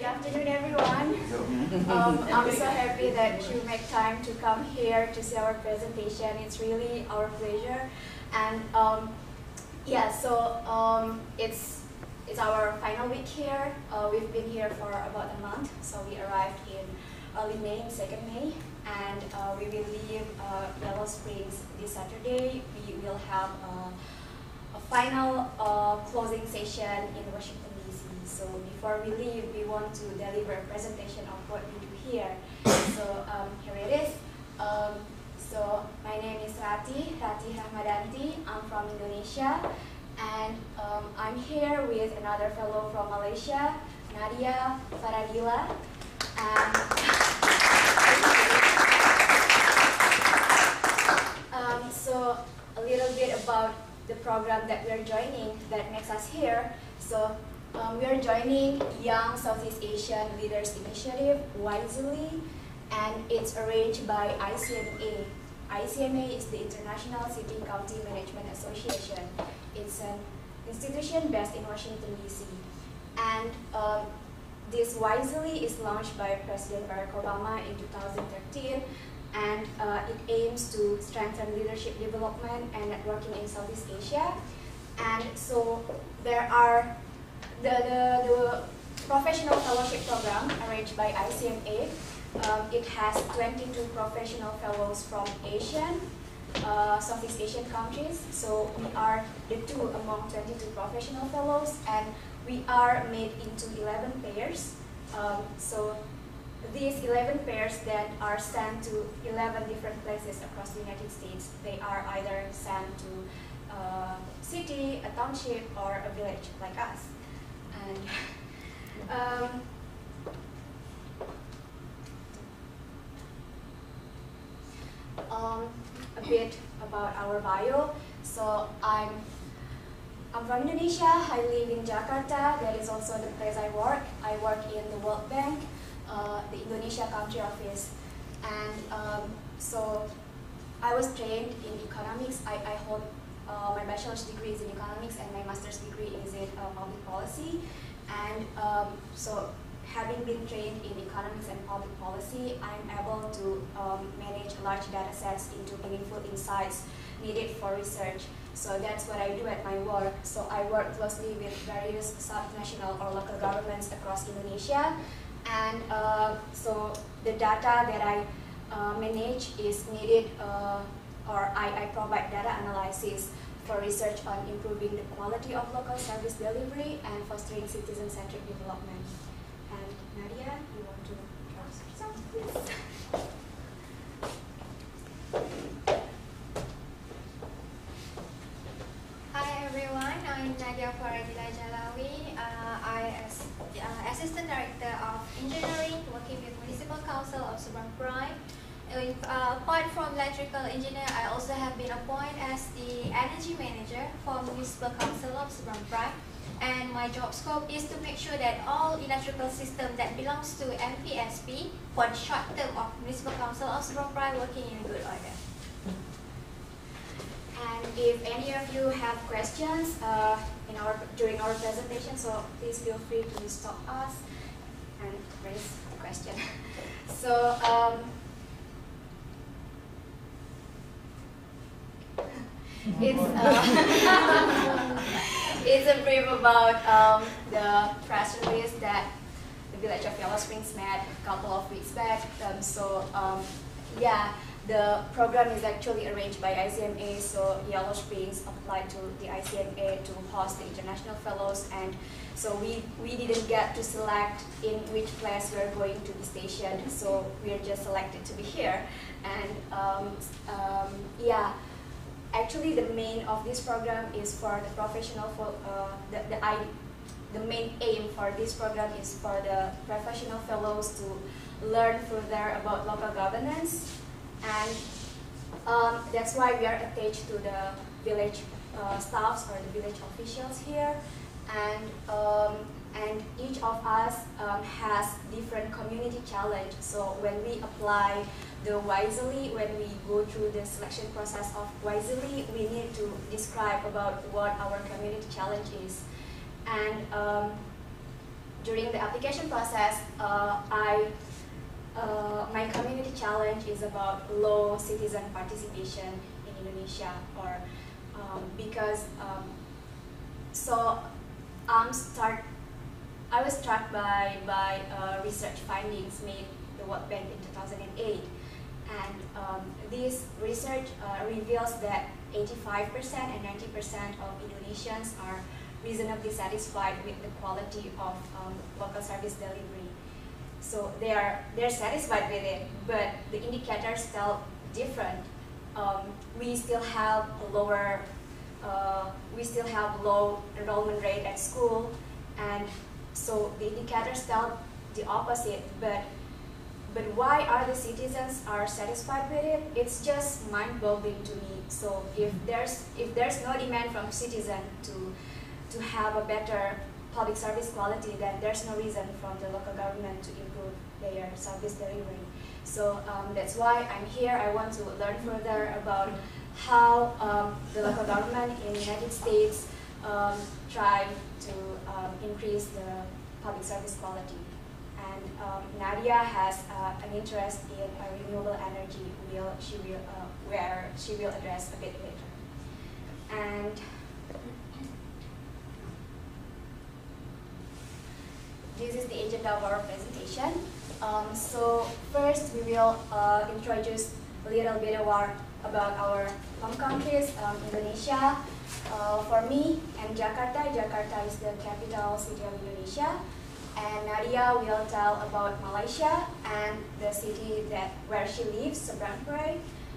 Good afternoon, everyone. I'm so happy that you make time to come here to see our presentation. It's really our pleasure. And yeah, so it's our final week here. We've been here for about a month. So we arrived in early May, 2nd May, and we will leave Yellow Springs this Saturday. We will have a final closing session in Washington, D.C. So before we leave, we want to deliver a presentation of what we do here. So here it is. So my name is Rati Rahmadanti. I'm from Indonesia, and I'm here with another fellow from Malaysia, Nadia Faradila. So a little bit about the program that we are joining that makes us here. So we are joining Young Southeast Asian Leaders Initiative, WISELY, and it's arranged by ICMA. ICMA is the International City County Management Association. It's an institution based in Washington, D.C. And this WISELY is launched by President Barack Obama in 2013, and it aims to strengthen leadership development and networking in Southeast Asia. And so there are the professional fellowship program arranged by ICMA. It has 22 professional fellows from Asian, Southeast Asian countries. So we are the two among 22 professional fellows, and we are made into 11 pairs. So these 11 pairs then are sent to 11 different places across the United States. They are either sent to a city, a township, or a village like us. And a bit about our bio. So I'm from Indonesia. I live in Jakarta. That is also the place I work. I work in the World Bank, the Indonesia country office. And so I was trained in economics. I hold my bachelor's degree is in economics and my master's degree is in public policy. And so having been trained in economics and public policy, I'm able to manage large data sets into meaningful insights needed for research. So that's what I do at my work. So I work closely with various subnational or local governments across Indonesia. And so the data that I manage is needed, or I provide data analysis for research on improving the quality of local service delivery and fostering citizen-centric development. And Nadia, you want to introduce yourself, please? Hi everyone, I'm Nadia Faradila Jalawi. I am Assistant Director of Engineering working with Municipal Council of Seberang Perai. Apart from electrical engineer, I also have been appointed as the energy manager for Municipal Council of Seberang Perai. And my job scope is to make sure that all electrical system that belongs to MPSP for the short term of Municipal Council of Seberang Perai working in good order. And if any of you have questions during our presentation, so please feel free to stop us and raise a question. So it's a brief about the press release that the village of Yellow Springs made a couple of weeks back. Yeah, the program is actually arranged by ICMA, so Yellow Springs applied to the ICMA to host the international fellows, and so we didn't get to select in which place we're going to be stationed, so we're just selected to be here. And yeah, actually the main of this program is for the professional, the main aim for this program is for the professional fellows to learn further about local governance. And that's why we are attached to the village staffs or the village officials here. And each of us has different community challenge. So when we apply the WISELY, when we go through the selection process of WISELY, we need to describe about what our community challenge is. And during the application process, my community challenge is about low citizen participation in Indonesia, or because I was struck by research findings made the World Bank in 2008, and this research reveals that 85% and 90% of Indonesians are reasonably satisfied with the quality of local service delivery. So they're satisfied with it, but the indicators tell different. We still have low enrollment rate at school, and so the indicators tell the opposite. But why are the citizens are satisfied with it? It's just mind-boggling to me. So if there's no demand from citizens to have a better public service quality, then there's no reason from the local government to improve their service delivery. So that's why I'm here. I want to learn further about how the local government in the United States try to increase the public service quality. And Nadia has an interest in renewable energy, where she will address a bit later. And this is the agenda of our presentation. So first we will introduce a little bit about our home countries, Indonesia. For me and Jakarta is the capital city of Indonesia. And Nadia will tell about Malaysia and the city where she lives, Seberang Perai.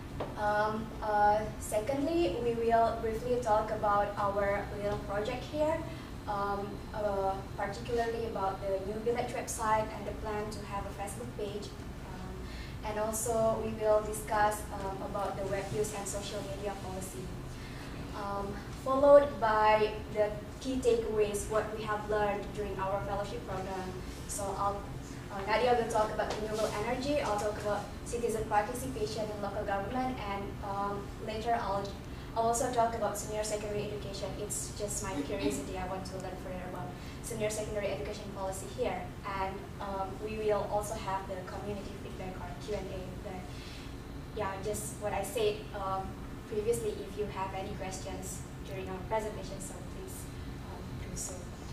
Secondly, we will briefly talk about our little project here, particularly about the New Village website and the plan to have a Facebook page. And also we will discuss about the web use and social media policy. Followed by the key takeaways, what we have learned during our fellowship program. So Nadia will talk about renewable energy, I'll talk about citizen participation in local government, and later I'll also talk about senior secondary education. It's just my curiosity, I want to learn further about senior secondary education policy here. And we will also have the community feedback or Q&A. But yeah, just what I said previously, if you have any questions during our presentation, so please do so.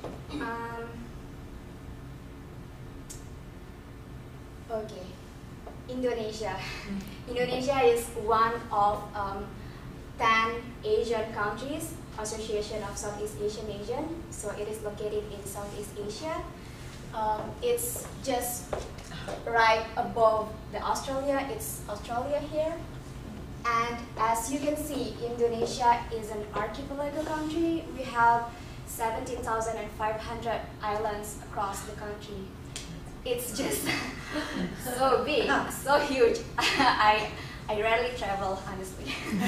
Okay, Indonesia. Indonesia is one of 10 Asian countries, Association of Southeast Asian Asian. So it is located in Southeast Asia. It's just right above the Australia. It's Australia here. And as you can see, Indonesia is an archipelago country. We have 17,500 islands across the country. It's just so big, so huge. I rarely travel, honestly.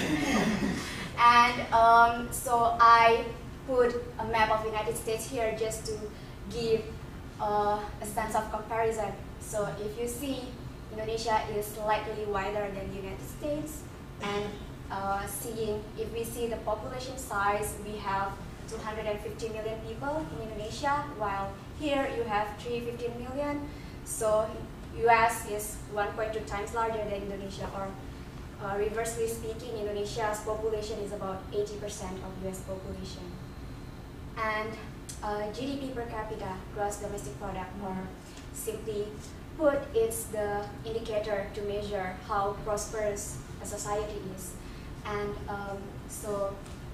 And so I put a map of the United States here just to give a sense of comparison. So if you see, Indonesia is slightly wider than the United States. And if we see the population size, we have 250 million people in Indonesia, while here you have 315 million. So US is 1.2 times larger than Indonesia, or reversely speaking, Indonesia's population is about 80% of US population. And GDP per capita, gross domestic product, or simply put, it's the indicator to measure how prosperous a society is. And so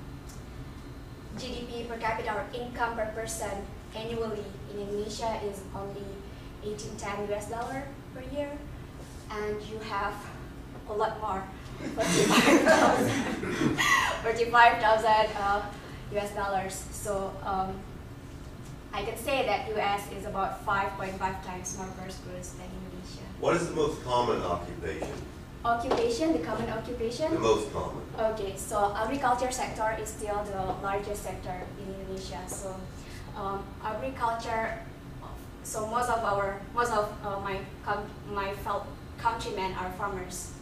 GDP per capita, or income per person annually in Indonesia, is only $1810 per year, and you have a lot more, 45,000 US dollars. So I can say that US is about 5.5 times more prosperous than Indonesia. What is the most common occupation? Occupation, the common occupation? The most common. Okay, so agriculture sector is still the largest sector in Indonesia. So agriculture, so most of my fellow countrymen are farmers.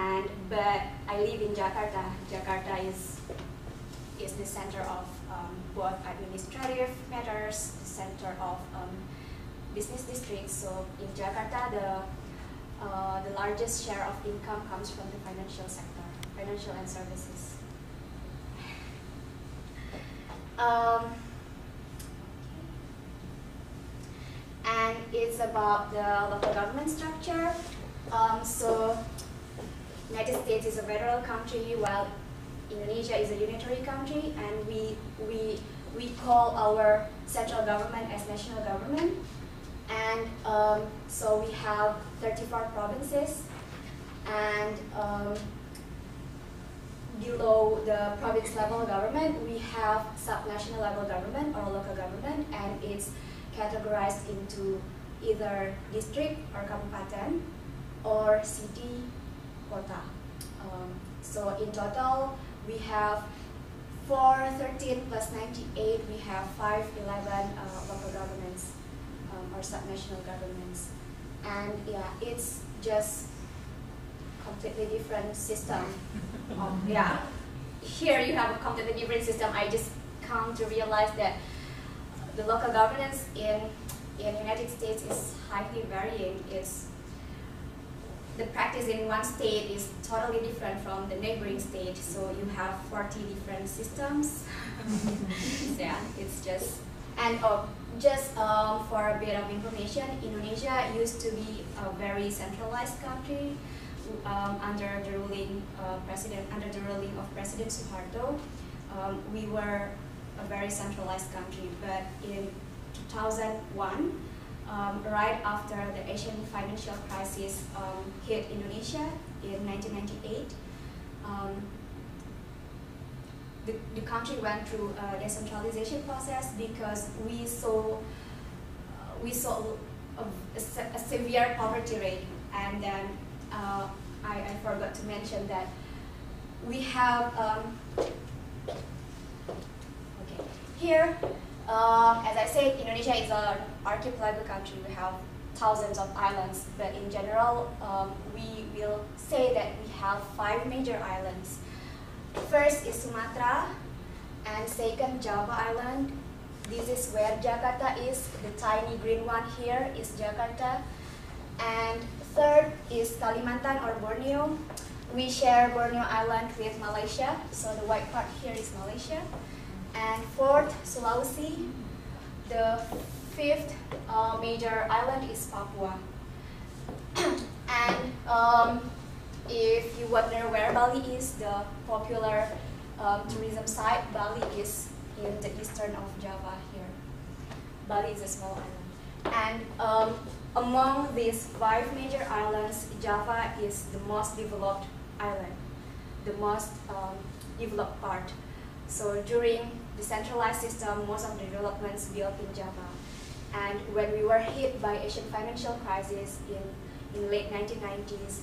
But I live in Jakarta. Jakarta is the center of both administrative matters, the center of business districts. So in Jakarta, the largest share of income comes from the financial sector, financial and services. And it's about the local government structure. So United States is a federal country, while Indonesia is a unitary country, and we call our central government as national government. And so we have 34 provinces, and below the province level government, we have subnational level government or local government, and it's categorized into either district or kabupaten or city, kota. So in total, we have 413 plus 98, we have 511 local governments or subnational governments. And yeah, it's just completely different system. Yeah, here you have a completely different system. I just come to realize that the local governance in United States is highly varying. The practice in one state is totally different from the neighboring state. So you have 40 different systems. Yeah, it's just, and just for a bit of information, Indonesia used to be a very centralized country under the ruling of President Suharto. We were a very centralized country, but in 2001, right after the Asian financial crisis hit Indonesia in 1998, the country went through a decentralization process because we saw a severe poverty rate. And then I forgot to mention that we have here, as I said, Indonesia is an archipelago country. We have thousands of islands, but in general, we will say that we have 5 major islands. First is Sumatra, and second Java Island. This is where Jakarta is. The tiny green one here is Jakarta. And third is Kalimantan or Borneo. We share Borneo Island with Malaysia, so the white part here is Malaysia. And fourth, Sulawesi. The fifth major island is Papua. And if you wonder where Bali is, the popular tourism site, Bali is in the eastern of Java here. Bali is a small island. And among these 5 major islands, Java is the most developed island, the most developed part. So during the centralized system, most of the developments built in Java. And when we were hit by Asian financial crisis in late 1990s,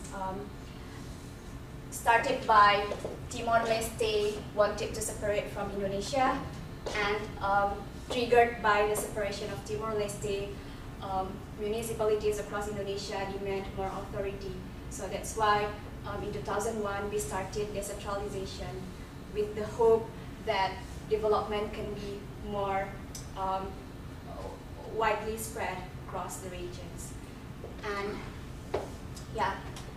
started by Timor-Leste wanted to separate from Indonesia, and triggered by the separation of Timor-Leste, municipalities across Indonesia demand more authority. So that's why in 2001 we started decentralization with the hope that development can be more widely spread across the regions. And yeah,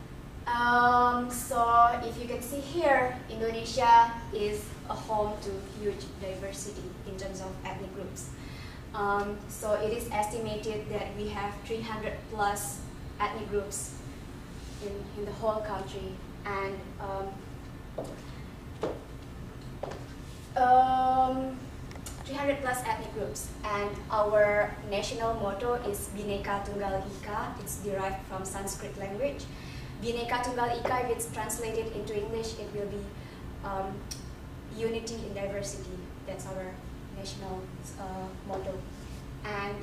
so if you can see here, Indonesia is a home to huge diversity in terms of ethnic groups. So it is estimated that we have 300 plus ethnic groups in the whole country, and 300 plus ethnic groups. And our national motto is Bhinneka Tunggal Ika. It's derived from Sanskrit language. Bhinneka Tunggal Ika, if it's translated into English, it will be unity in diversity. That's our national motto. And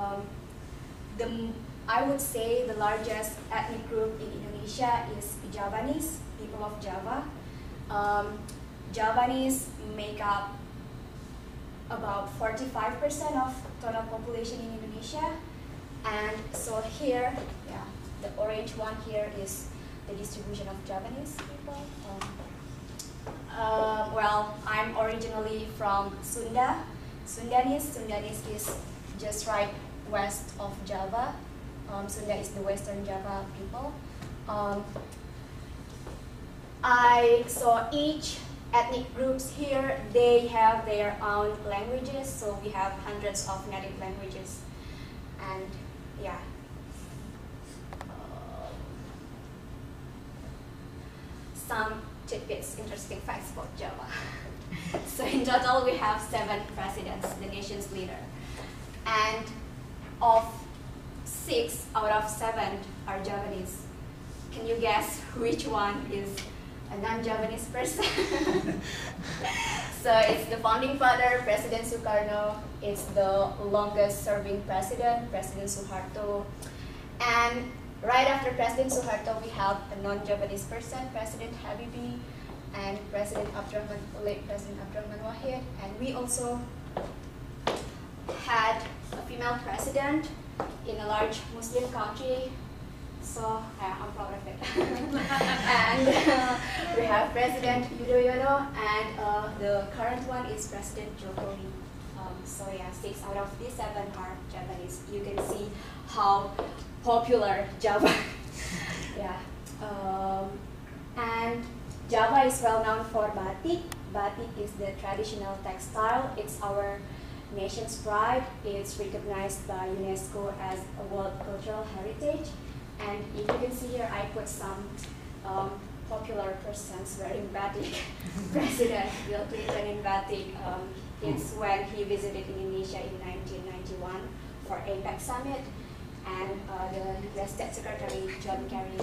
I would say the largest ethnic group in Indonesia is Javanese, people of Java. Javanese make up about 45% of total population in Indonesia. And so here, yeah, the orange one here is the distribution of Javanese people. Well, I'm originally from Sunda, Sundanese. Sundanese is just right west of Java. Sunda is the Western Java people. So each ethnic groups here, they have their own languages. So we have hundreds of native languages, and yeah. Some tidbits, interesting facts about Java. So in total, we have 7 presidents, the nation's leader, and of 6 out of 7 are Javanese. Can you guess which one is a non-Javanese person? So it's the founding father, President Sukarno. It's the longest-serving president, President Suharto. And right after President Suharto, we have a non-Javanese person, President Habibie, and late President Abdurrahman Wahid. And we also had a female president in a large Muslim country. So I'm proud of it. And we have President Yudhoyono, and the current one is President Jokowi. So yeah, 6 out of these 7 are Javanese. You can see how popular Java. Yeah. And Java is well known for batik. Batik is the traditional textile. It's our nation's pride. It's recognized by UNESCO as a World Cultural Heritage. And if you can see here, I put some popular persons wearing batik. President Bill Clinton in batik. It's when he visited Indonesia in 1991 for APEC Summit. And the US State Secretary John Kerry,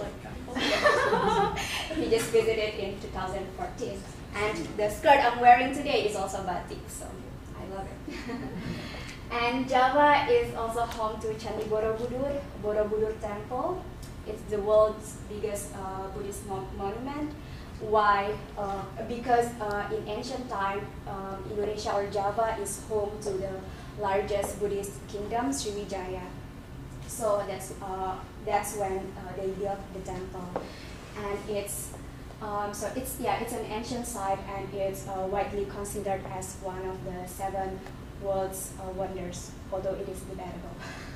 he just visited in 2014. And the skirt I'm wearing today is also batik, so I love it. And Java is also home to Candi Borobudur, Borobudur Temple. It's the world's biggest Buddhist monument. Why? Because in ancient time, Indonesia or Java is home to the largest Buddhist kingdom, Sriwijaya. So that's when they built the temple, and it's it's an ancient site, and it's widely considered as one of the 7 world's wonders, although it is debatable.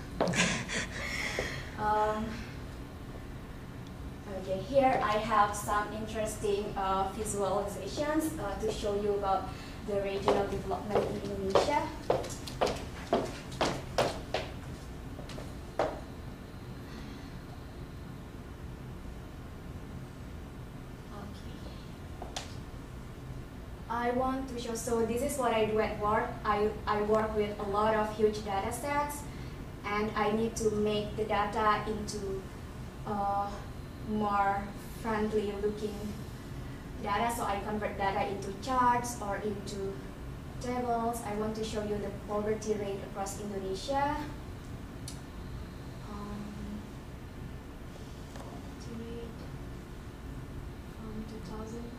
Okay, here I have some interesting visualizations to show you about the regional development in Indonesia. I want to show, so this is what I do at work. I work with a lot of huge data sets, and I need to make the data into more friendly looking data. So I convert data into charts or into tables. I want to show you the poverty rate across Indonesia. Poverty rate from 2000 to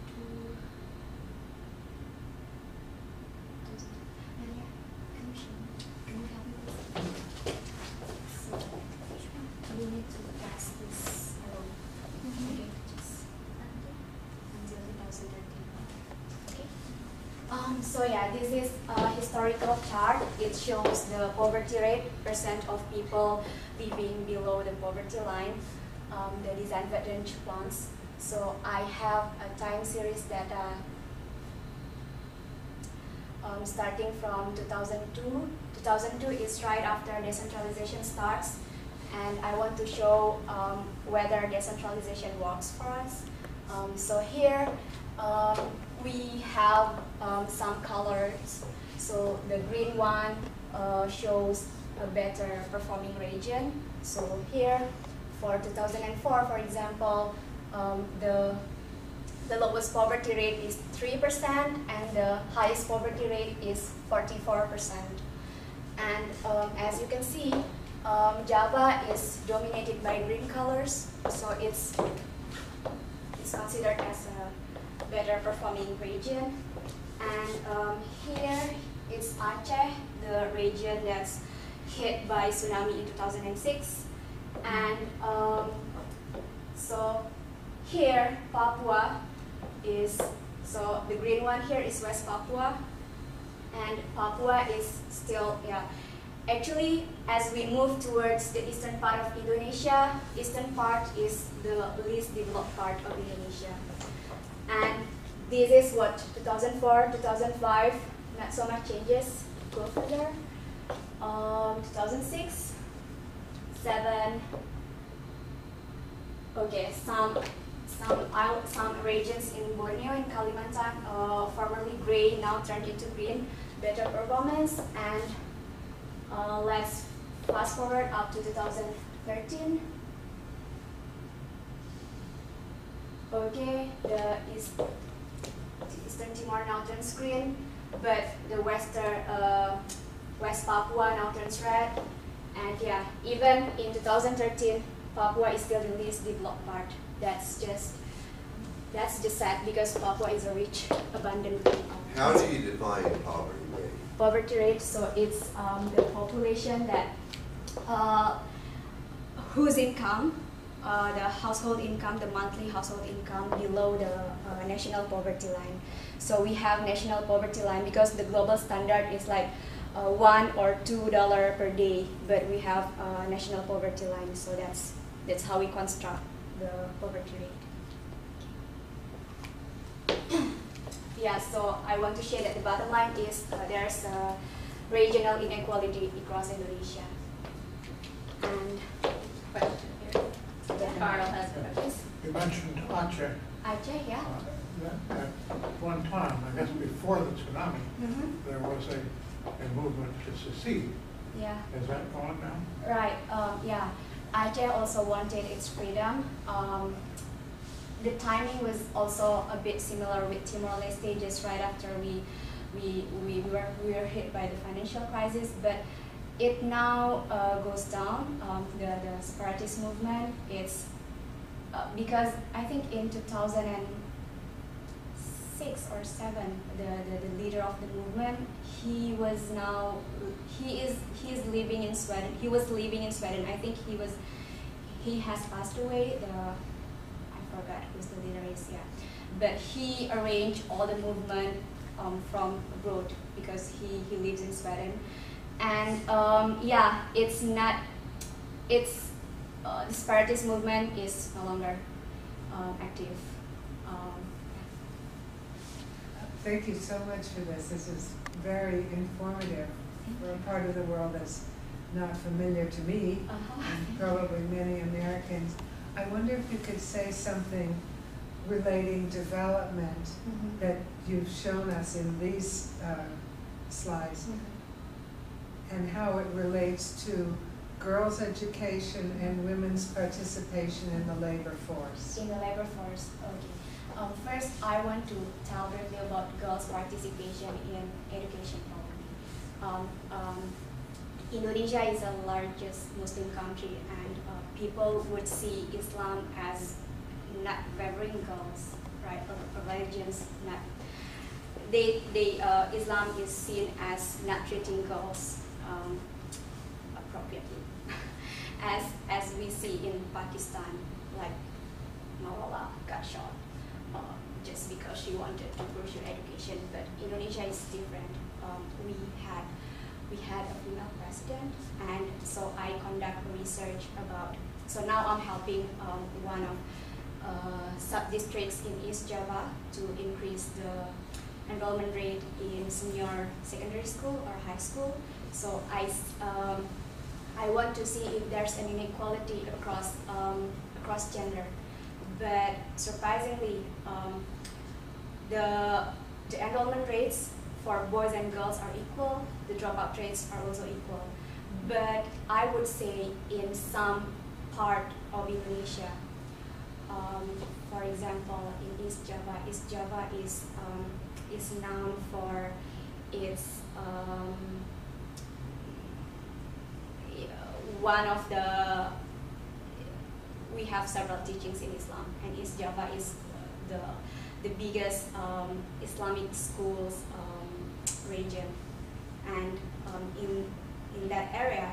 So yeah, this is a historical chart. It shows the poverty rate, percent of people living below the poverty line, the disadvantaged ones. So I have a time series data starting from 2002. 2002 is right after decentralization starts, and I want to show whether decentralization works for us. So here, we have some colors. So the green one shows a better performing region. So here, for 2004, for example, the lowest poverty rate is 3%, and the highest poverty rate is 44%. And as you can see, Java is dominated by green colors, so it's considered as a better performing region. And here it's Aceh, the region that's hit by tsunami in 2006. And so here Papua is, so the green one here is West Papua, and Papua is still, yeah. Actually, as we move towards the eastern part of Indonesia, eastern part is the least developed part of Indonesia. And this is what, 2004, 2005, not so much changes. Go further. 2006, 7. Okay, some regions in Borneo and Kalimantan, formerly gray, now turned into green. Better performance, and let's fast forward up to 2013. Okay, the Eastern Timor now turns green, but the West Papua now turns red. And yeah, even in 2013, Papua is still the least developed part. That's just sad, because Papua is a rich, abundant. How do you define poverty rate? Poverty rate, so it's the population that whose income, the household income, the monthly household income below the national poverty line. So we have national poverty line because the global standard is like $1 or $2 per day, but we have national poverty line. So that's how we construct the poverty rate. Yeah, so I want to share that the bottom line is there's a regional inequality across Indonesia. And Question here. Carl has a question. You mentioned Aceh. Aceh, yeah. At one time, I guess before the tsunami, there was a movement to secede. Yeah. Is that gone now? Right. Yeah. Aceh also wanted its freedom. The timing was also a bit similar with Timor-Leste, just right after we were hit by the financial crisis, but it now goes down. The separatist movement, it's because I think in 2006 or 7, the leader of the movement, he is living in Sweden. He was living in Sweden. I think he has passed away. I forgot who's the leader is, yeah. But he arranged all the movement from abroad because he lives in Sweden. And yeah, the separatist movement is no longer active. Thank you so much for this. This is very informative for a part of the world that's not familiar to me, and probably many Americans. I wonder if you could say something relating development that you've shown us in these slides, and how it relates to girls' education and women's participation in the labor force. In the labor force, okay. First, I want to tell briefly about girls' participation in education program. Indonesia is the largest Muslim country, and people would see Islam as not favoring girls, right? Or religions not. Islam is seen as not treating girls appropriately, as we see in Pakistan, like Malala got shot just because she wanted to pursue education. But Indonesia is different. We had a female president, and so I conduct research about. So now I'm helping one of sub-districts in East Java to increase the enrollment rate in senior secondary school or high school. So I want to see if there's an inequality across gender. But surprisingly, the enrollment rates for boys and girls are equal. The dropout rates are also equal. But I would say in some part of Indonesia, for example, in East Java is known for its one of the. We have several teachings in Islam, and East Java is the biggest Islamic schools region, and in that area,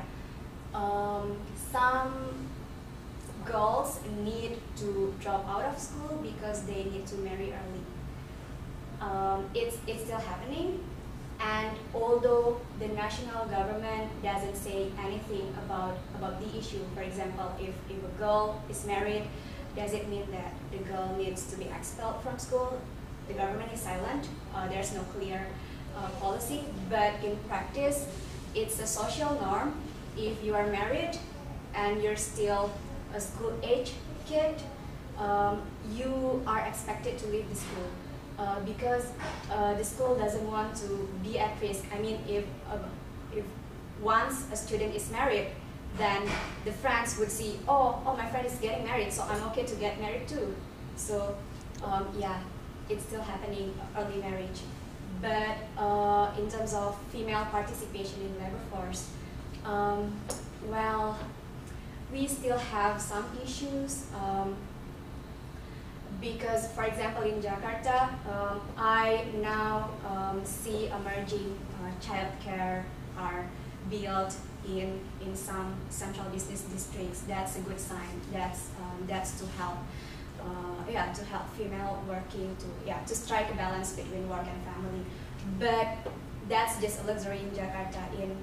some girls need to drop out of school because they need to marry early. It's still happening, And although the national government doesn't say anything about the issue, for example, if a girl is married, does it mean that the girl needs to be expelled from school? The government is silent. There's no clear policy, but in practice, it's a social norm. If you are married and you're still a school-age kid, you are expected to leave the school because the school doesn't want to be at risk. I mean, if once a student is married, then the friends would see, oh, my friend is getting married, so I'm okay to get married too. So yeah, it's still happening, early marriage. But in terms of female participation in labor force, well, we still have some issues because, for example, in Jakarta, I now see emerging childcare are built in some central business districts. That's a good sign. That's to help. To help female working to strike a balance between work and family. But that's just a luxury in Jakarta.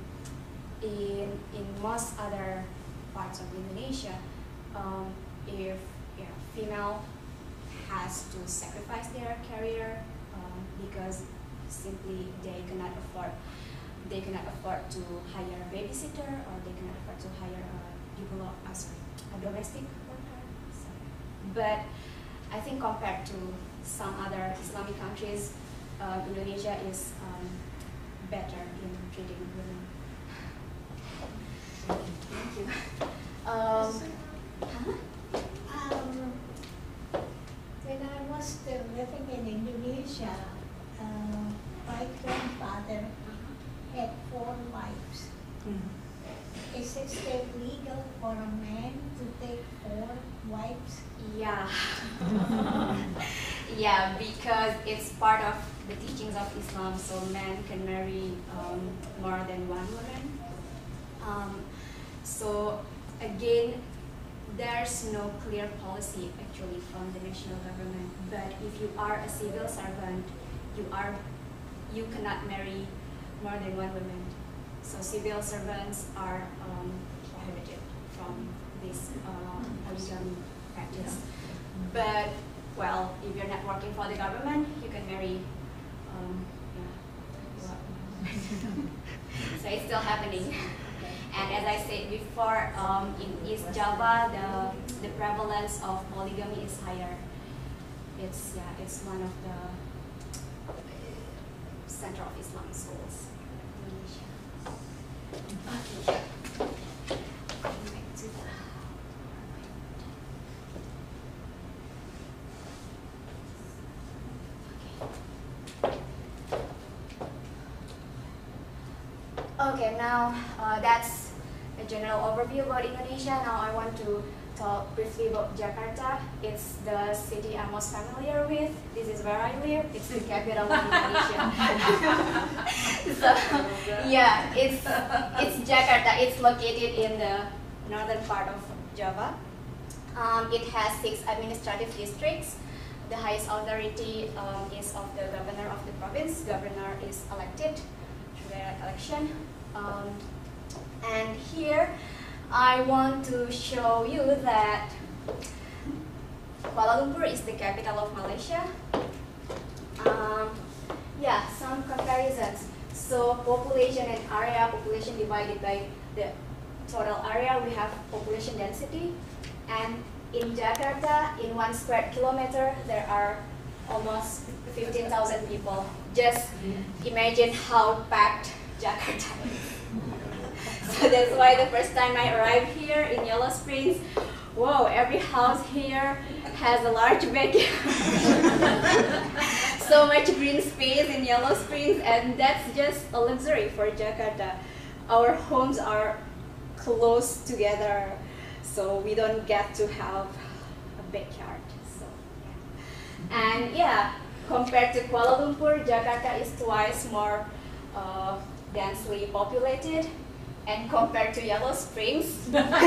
In most other parts of Indonesia, if female has to sacrifice their career because simply they cannot afford to hire a babysitter, or they cannot afford to hire a domestic worker. But I think compared to some other Islamic countries, Indonesia is better in treating women. Thank you. When I was still living in Indonesia, my grandfather had 4 wives. Is it still legal for a man to take 4 wives? Yeah. Yeah, because it's part of the teachings of Islam, so men can marry more than one woman. So again, there's no clear policy actually from the national government. But if you are a civil servant, you cannot marry more than one woman. So civil servants are prohibited from this polygamy practice. But well, if you're not working for the government, you can marry. So it's still happening. And as I said before, in East Java, the prevalence of polygamy is higher. It's one of the center of Islamic schools in Indonesia. Okay. Going back to the Okay, now that's a general overview about Indonesia. Now I want to talk briefly about Jakarta. It's the city I'm most familiar with. This is where I live. It's the capital of Indonesia. So yeah, it's Jakarta. It's located in the northern part of Java. It has 6 administrative districts. The highest authority is of the governor of the province. Governor is elected through the election. And here I want to show you that Kuala Lumpur is the capital of Malaysia. Yeah, some comparisons. So population and area, population divided by the total area, we have population density. And in Jakarta, in 1 square kilometer, there are almost 15,000 people. Just imagine how packed Jakarta is. So that's why the first time I arrived here in Yellow Springs, whoa, every house here has a large backyard. So much green space in Yellow Springs, and that's just a luxury for Jakarta. Our homes are close together, so we don't get to have a backyard. So, yeah. And yeah, compared to Kuala Lumpur, Jakarta is twice more densely populated. And compared to Yellow Springs,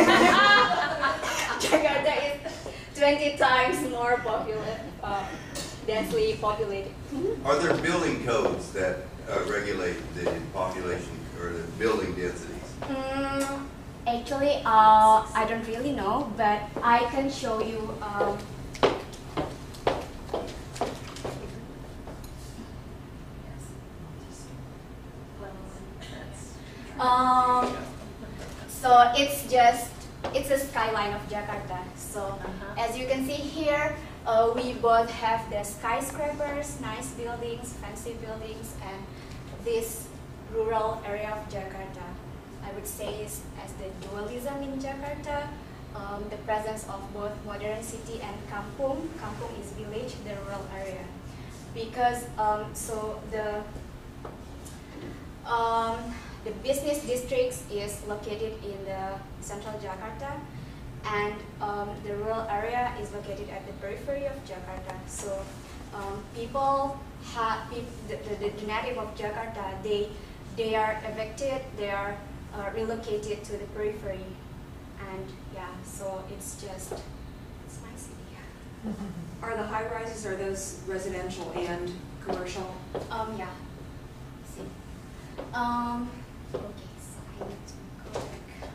Jakarta is 20 times more densely populated. Are there building codes that regulate the population or the building densities? Actually, I don't really know, but I can show you. So it's a skyline of Jakarta. So as you can see here, we both have the skyscrapers, nice buildings, fancy buildings, and this rural area of Jakarta. I would say is as the dualism in Jakarta, the presence of both modern city and kampung. Kampung is village, the rural area. Because the business districts is located in the central Jakarta, and the rural area is located at the periphery of Jakarta. So the native of Jakarta, they are evicted, they are relocated to the periphery, and yeah, so it's my city. Are the high rises, are those residential and commercial? Yeah. See. Okay, so I need to go back.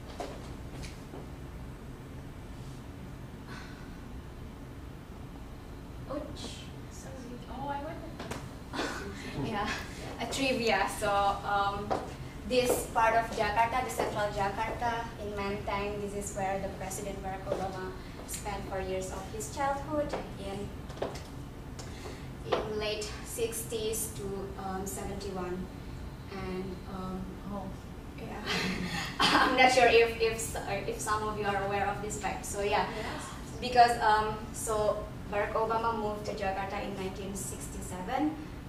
Ouch. Sorry. Oh, I went. Yeah, a trivia. So this part of Jakarta, the central Jakarta in Menteng, this is where the President Barack Obama spent 4 years of his childhood in late 60s to 71. And yeah, I'm not sure if some of you are aware of this fact. So yeah, because so Barack Obama moved to Jakarta in 1967.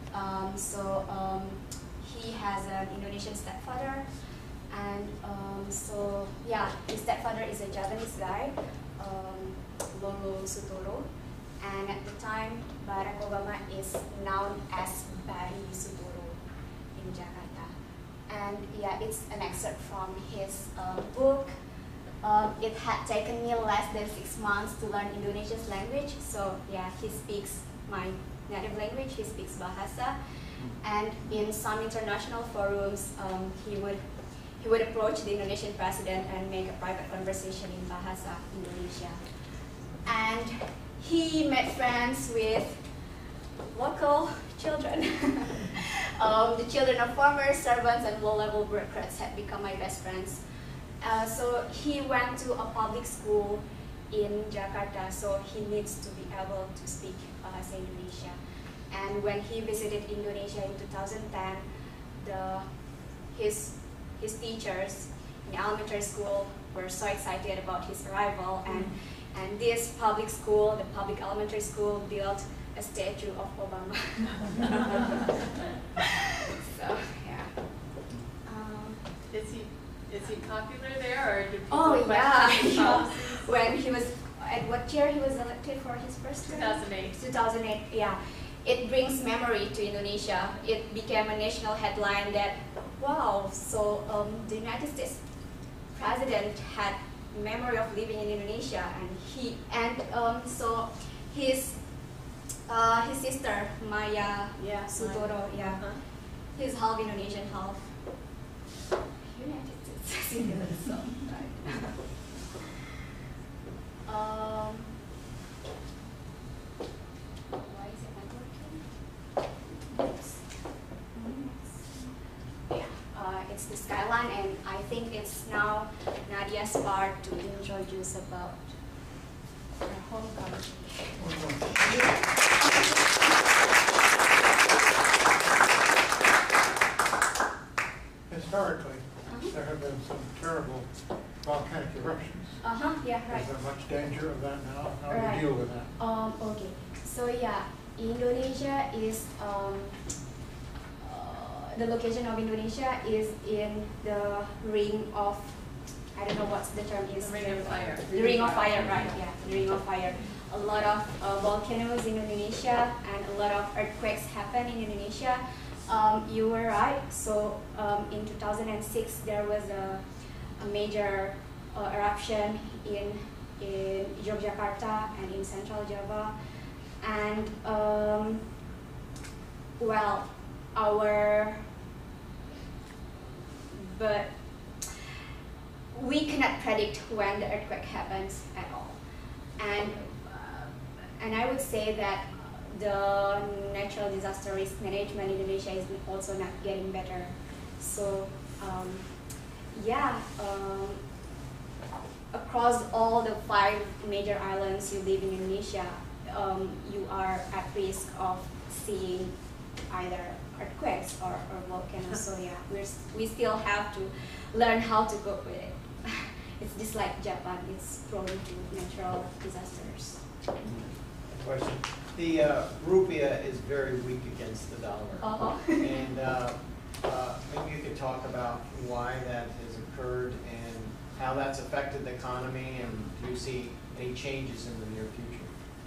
He has an Indonesian stepfather, and so yeah, his stepfather is a Javanese guy, Lolo Sutoro, and at the time Barack Obama is known as Bari Sutoro in Jakarta. And yeah, it's an excerpt from his book. It had taken me less than 6 months to learn Indonesia's language. So yeah, he speaks my native language, he speaks Bahasa. And in some international forums, he would approach the Indonesian president and make a private conversation in Bahasa Indonesia. And he made friends with local children. The children of farmers, servants, and low-level bureaucrats had become my best friends. So he went to a public school in Jakarta, so he needs to be able to speak Bahasa Indonesia. And when he visited Indonesia in 2010, his teachers in elementary school were so excited about his arrival, and this public school, the public elementary school, built a statue of Obama. So yeah. Is he popular there, or do people Oh yeah, question his yeah. policies? When he was at what year he was elected for his first term? 2008. 2008. Yeah. It brings memory to Indonesia. It became a national headline that, wow, so the United States president had memory of living in Indonesia, and so his sister Maya Sutoro, yeah, he's half Indonesian, half United States citizen. So, right. Why is it not working? Yeah, it's the skyline, and I think it's now Nadia's part to introduce about her home country. Historically, there have been some terrible volcanic eruptions. Yeah, right. Is there much danger of that now? How do Right. you deal with that? Okay. So yeah, Indonesia is the location of Indonesia is in the ring of, I don't know what's the term is. The Ring of Fire. The Ring of Fire, right? Yeah, the Ring of Fire. A lot of volcanoes in Indonesia and a lot of earthquakes happen in Indonesia. You were right. So in 2006 there was a major eruption in Yogyakarta and in Central Java, and well, but we cannot predict when the earthquake happens at all. And I would say that the natural disaster risk management in Indonesia is also not getting better. So across all the 5 major islands you live in Indonesia, you are at risk of seeing either earthquakes or volcanoes. So yeah, we still have to learn how to cope with it. It's just like Japan, it's prone to natural disasters. Question. The rupiah is very weak against the dollar. And maybe you could talk about why that has occurred and how that's affected the economy, and do you see any changes in the near future?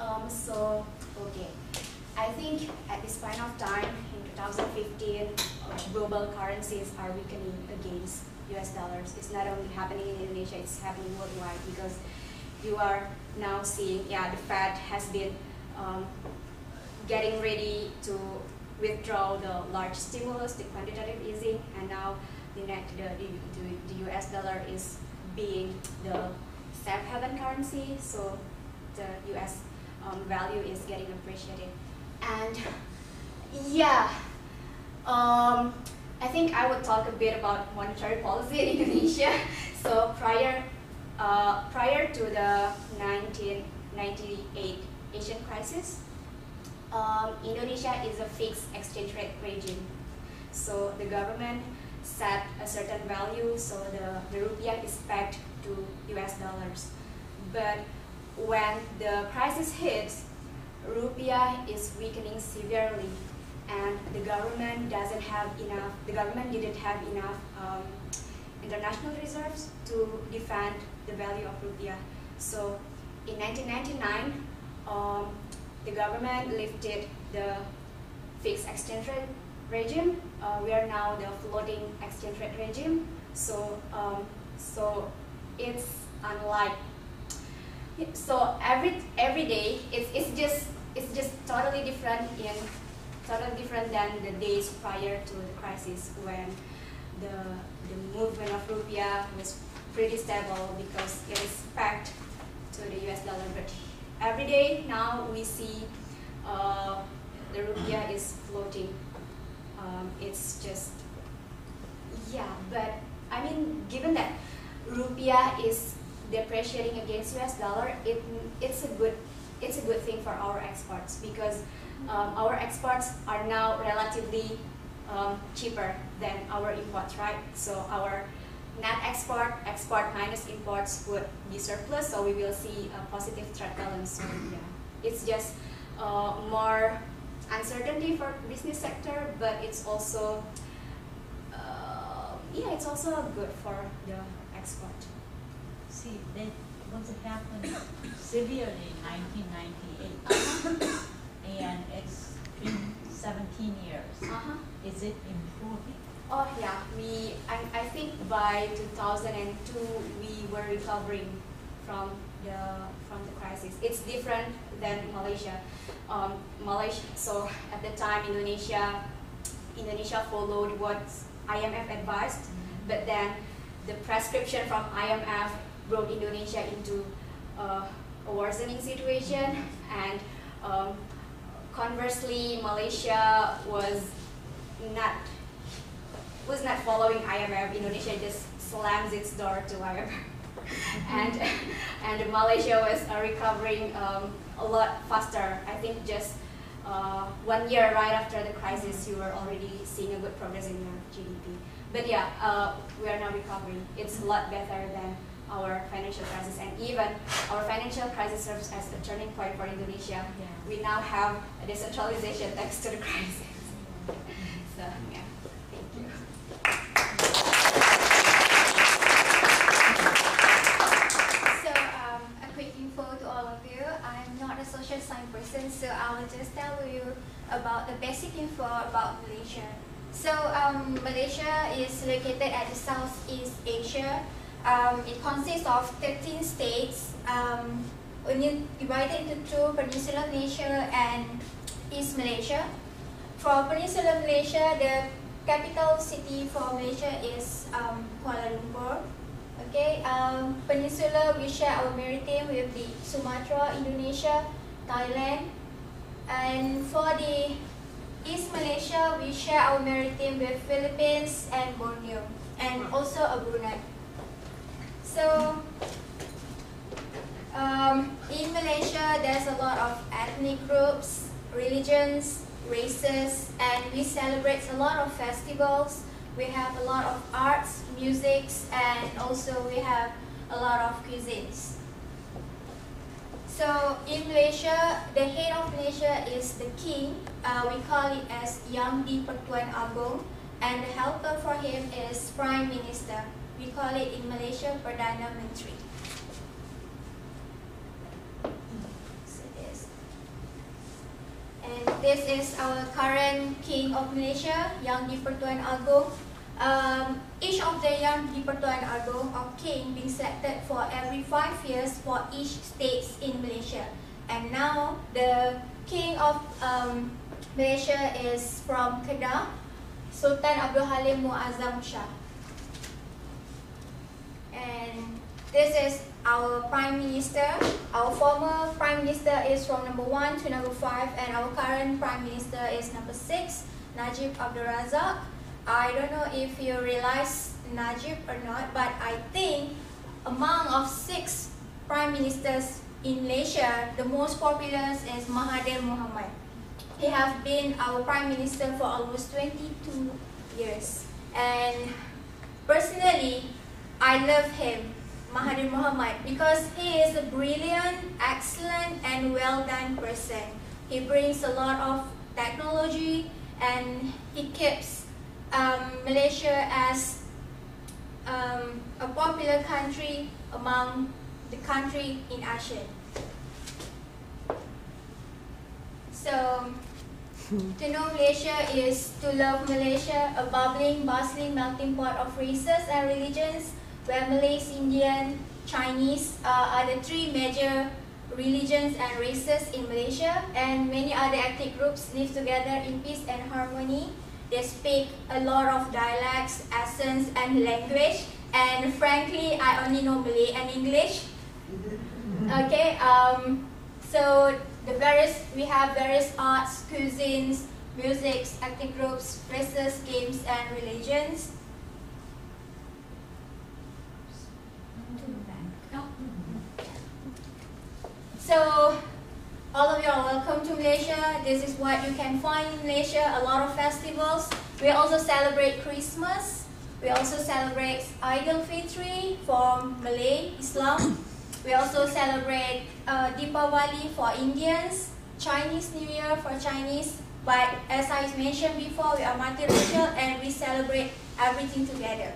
I think at this point of time, in 2015, global currencies are weakening against US dollars. It's not only happening in Indonesia, it's happening worldwide, because you are now seeing, the Fed has been getting ready to withdraw the large stimulus, the quantitative easing, and now the US dollar is being the safe haven currency, so the US value is getting appreciated. And I think I would talk a bit about monetary policy in Indonesia. So prior to the 1998 Asian crisis, Indonesia is a fixed exchange rate regime. So the government set a certain value, so the rupiah is pegged to US dollars. But when the crisis hits, rupiah is weakening severely, and the government didn't have enough international reserves to defend the value of rupiah. So in 1999, the government lifted the fixed exchange rate regime. We are now the floating exchange rate regime. So it's unlike. So every day it's just totally different than the days prior to the crisis, when the movement of rupiah was pretty stable because it is pegged to the US dollar. But every day now we see the rupiah is floating. It's just, but I mean, given that rupiah is depreciating against US dollar, it's a good thing for our exports, because our exports are now relatively cheaper than our imports, right? So our net export minus imports would be surplus, so we will see a positive trade balance. So it's just more uncertainty for business sector, but it's also it's also good for the export. See, that was happened severely in 1998, and it's been 17 years. Is it improving? Oh yeah, I think by 2002 we were recovering from the crisis. It's different than Malaysia. So at the time Indonesia followed what IMF advised, but then the prescription from IMF brought Indonesia into a worsening situation, and conversely Malaysia was not following IMF. Indonesia just slams its door to IMF. and Malaysia was recovering a lot faster. I think just 1 year right after the crisis, you were already seeing a good progress in your GDP. But we are now recovering. It's a lot better than our financial crisis, and even our financial crisis serves as a turning point for Indonesia. We now have a decentralization thanks to the crisis. So thank you. To all of you, I'm not a social science person, so I will just tell you about the basic info about Malaysia. So Malaysia is located at the Southeast Asia. It consists of 13 states, divided into 2, Peninsular Malaysia and East Malaysia. for Peninsular Malaysia, the capital city for Malaysia is Kuala Lumpur. Okay, Peninsula, we share our maritime with the Sumatra, Indonesia, Thailand. And for the East Malaysia, we share our maritime with Philippines and Borneo, and also Brunei. So, in Malaysia, there's a lot of ethnic groups, religions, races, and we celebrate a lot of festivals. We have a lot of arts, musics, and also we have a lot of cuisines. So in Malaysia, the head of Malaysia is the king. We call it as Yang di-Pertuan Agong, and the helper for him is Prime Minister. We call it in Malaysia Perdana Menteri. And this is our current King of Malaysia, Yang di-Pertuan Agong. Each of the Yang di-Pertuan Agong or King being selected for every 5 years for each state in Malaysia. And now the King of Malaysia is from Kedah, Sultan Abdul Halim Muazzam Shah. And this is our Prime Minister. Our former Prime Minister is from number 1 to number 5, and our current Prime Minister is number 6, Najib Abdul Razak. I don't know if you realize Najib or not, but I think among of 6 Prime Ministers in Malaysia, the most popular is Mahathir Mohamad. He has been our Prime Minister for almost 22 years. And personally, I love him, Mahathir Mohamad, because he is a brilliant, excellent, and well-done person. He brings a lot of technology, and he keeps Malaysia as a popular country among the country in Asia. So, to know Malaysia is to love Malaysia, a bubbling, bustling melting pot of races and religions, where Malays, Indian, Chinese are the 3 major religions and races in Malaysia, and many other ethnic groups live together in peace and harmony. They speak a lot of dialects, accents, and language, and frankly, I only know Malay and English. Okay, so we have various arts, cuisines, musics, ethnic groups, races, games, and religions. So, all of you are welcome to Malaysia. This is what you can find in Malaysia, a lot of festivals. We also celebrate Christmas. We also celebrate Idul Fitri for Malay, Islam. We also celebrate Deepavali for Indians, Chinese New Year for Chinese. But as I mentioned before, we are multiracial and we celebrate everything together.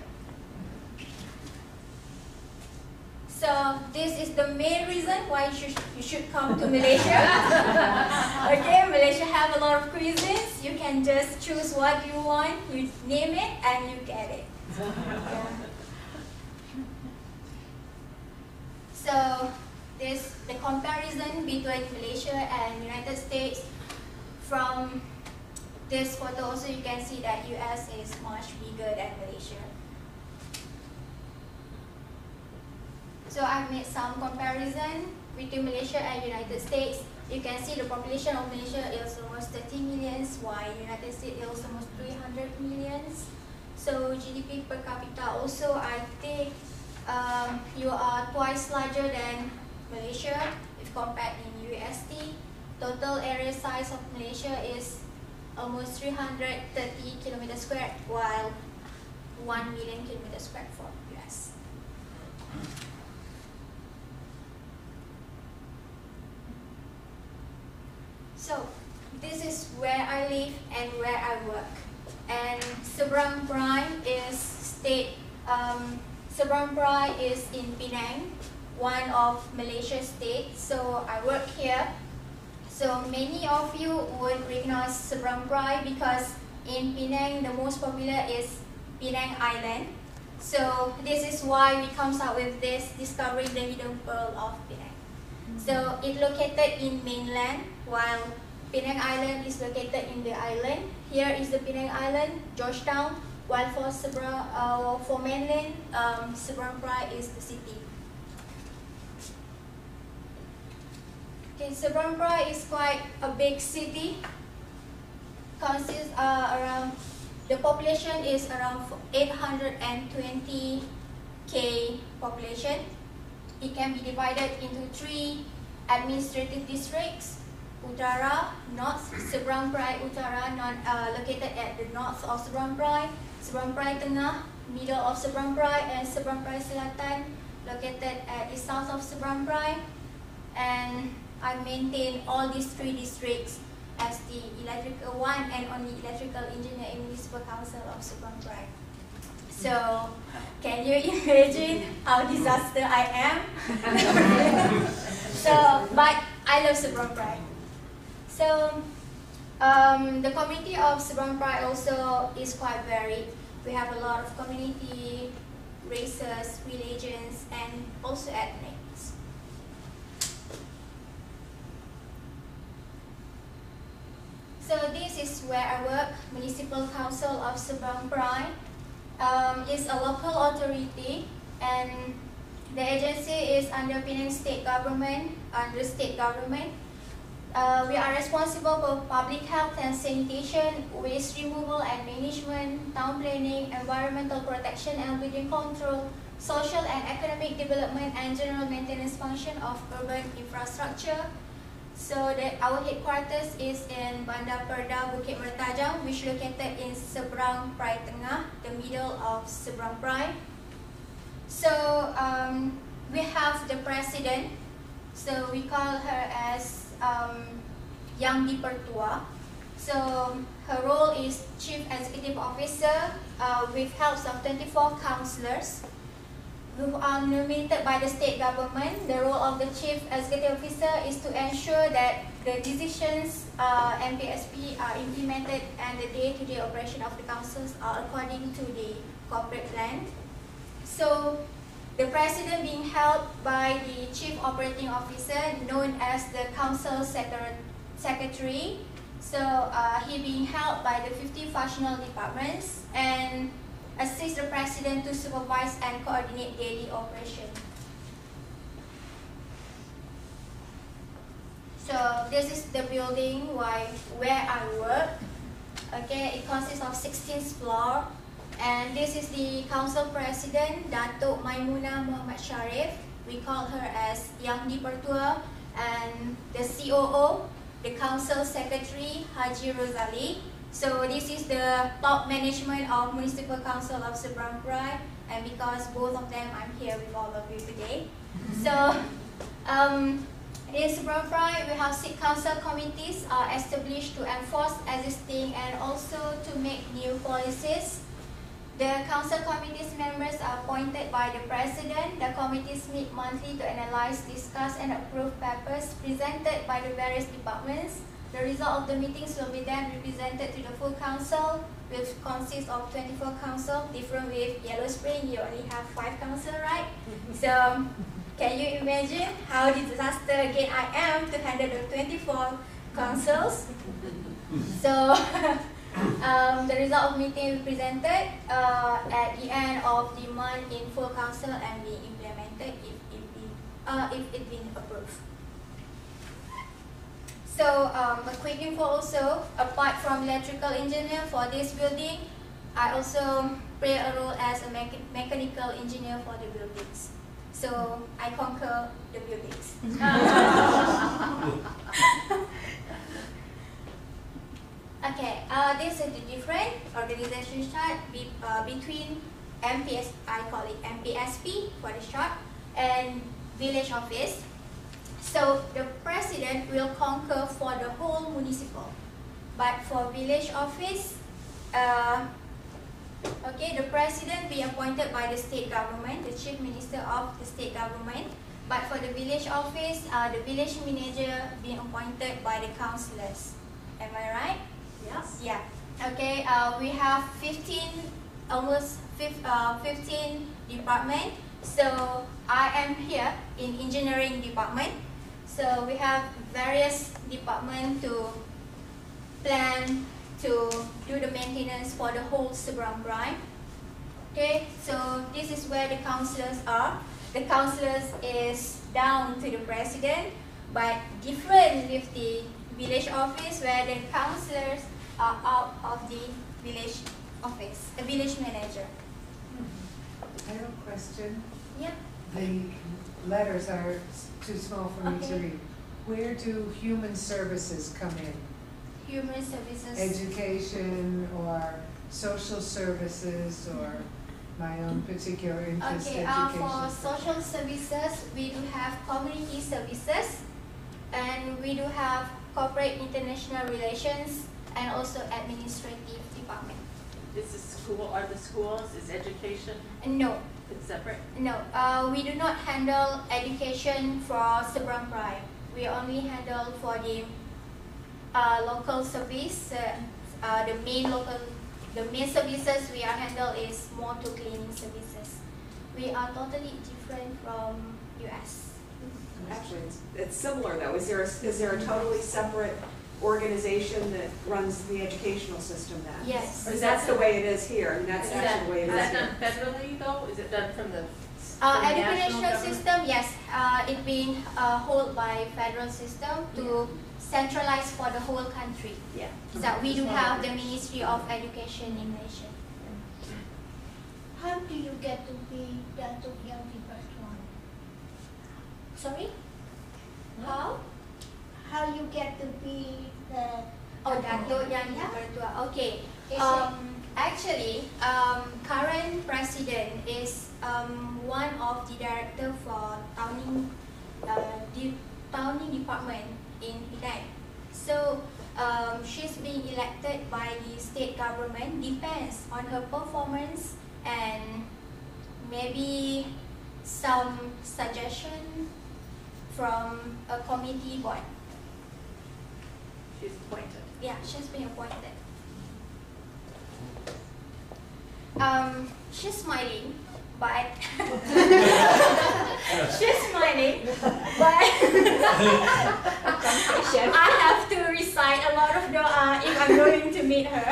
So this is the main reason why you should come to Malaysia. Okay, Malaysia have a lot of cuisines. You can just choose what you want, you name it, and you get it. Yeah. So the comparison between Malaysia and United States. From this photo also you can see that US is much bigger than Malaysia. So I've made some comparison between Malaysia and United States. You can see the population of Malaysia is almost 30 millions, while United States is almost 300 millions. So GDP per capita also, I think you are twice larger than Malaysia if compared in USD. Total area size of Malaysia is almost 330 kilometers squared, while 1 million kilometers squared for US. So, this is where I live and where I work. And Seberang Perai is in Penang, one of Malaysia's states. So I work here. So many of you would recognize Seberang Perai because in Penang the most popular is Penang Island. So this is why we comes up with this discovering the hidden pearl of Penang. So it located in mainland, while Penang Island is located in the island. Here is the Penang Island, Georgetown, while for mainland, Seberang Perai is the city. Okay, Seberang Perai is quite a big city. Consists around, the population is around 820k population. It can be divided into 3 administrative districts: Utara, North, Seberang Perai Utara, located at the north of Seberang Perai, Seberang Perai Tengah, middle of Seberang Perai, and Seberang Perai Selatan, located at the south of Seberang Perai. And I maintain all these 3 districts as the electrical one and only electrical engineer in Municipal Council of Seberang Perai. So, can you imagine how disaster I am? So, but I love Seberang Perai. So, the community of Seberang Perai also is quite varied. We have a lot of community, races, religions, and also ethnics. So this is where I work, Municipal Council of Seberang Perai. Is a local authority, and the agency is under Penang State Government, we are responsible for public health and sanitation, waste removal and management, town planning, environmental protection and building control, social and economic development, and general maintenance function of urban infrastructure. So our headquarters is in Bandar Perda, Bukit Mertajam, which located in Seberang Perai Tengah, the middle of Seberang Perai. So we have the president. So we call her as Yang Dipertua. So her role is Chief Executive Officer with help of 24 councillors who are nominated by the state government. The role of the Chief Executive Officer is to ensure that the decisions MPSP are implemented and the day-to-day operation of the councils are according to the corporate plan. So the president being helped by the Chief Operating Officer known as the Council Secretary. So he being helped by the 50 functional departments and assist the president to supervise and coordinate daily operation. So this is the building where I work. Okay, it consists of 16th floor, and this is the council president, Datuk Maimunah Muhammad Sharif. We call her as Yang Dipertua, and the COO, the council secretary, Haji Rosali. So this is the top management of Municipal Council of Seberang Perai, and because both of them, I'm here with all of you today. So in Seberang Perai, we have 6 council committees established to enforce existing and also to make new policies. The council committees members are appointed by the president. The committees meet monthly to analyze, discuss, and approve papers presented by the various departments. The result of the meetings will be then represented to the full council, which consists of 24 council, different with Yellow Spring. You only have 5 council, right? So, can you imagine how disaster again I am to handle the 24 councils? So, the result of meeting will be presented at the end of the month in full council and be implemented if it been approved. So a quick info also, apart from electrical engineer for this building, I also play a role as a mechanical engineer for the buildings. So I conquer the buildings. Okay, this is the different organization chart between I call it MPSP for the short, and village office. So the president will conquer for the whole municipal, but for village office, okay, the president be appointed by the state government, the chief minister of the state government. But for the village office, the village manager being appointed by the councillors. Am I right? Yes. Yeah. Okay. We have 15 department. So I am here in engineering department. So we have various department to plan to do the maintenance for the whole Seberang Prime. Okay, so this is where the councillors are. The councillors is down to the president, but different with the village office where the councillors are out of the village office, the village manager. I have a question. Yep. The letters are too small for me to Okay. read. Where do human services come in? Human services. Education or social services or my own particular interest, Okay, education? for social services, we do have community services, and we do have corporate international relations, and also administrative department. Is the school, are the schools, is education, No, it's separate? no, we do not handle education for Seberang Prime. We only handle for the local service. The main services we are handle is more to cleaning services. We are totally different from US. Actually, it's similar though. Is there a totally separate organization that runs the educational system then? Yes. Because that's the way it is here, and that's Is actually the way it is is that here. done federally though? Is it done from the Educational national government? system, yes, it's being held by federal system to centralize for the whole country. Yeah. So we do have the Ministry of Education in Malaysia. How do you get to be Datuk Yang di Pertuan? Sorry? How? How you get to be the Oh, Datuk Yang Yeah. Dipertua. Okay. Is Actually, current president is one of the director for towning department in Penang. So she's being elected by the state government. Depends on her performance and maybe some suggestion from a committee board. She's appointed. Yeah, she's been appointed. She's smiling, but she's smiling, but I have to recite a lot of doa if I'm going to meet her.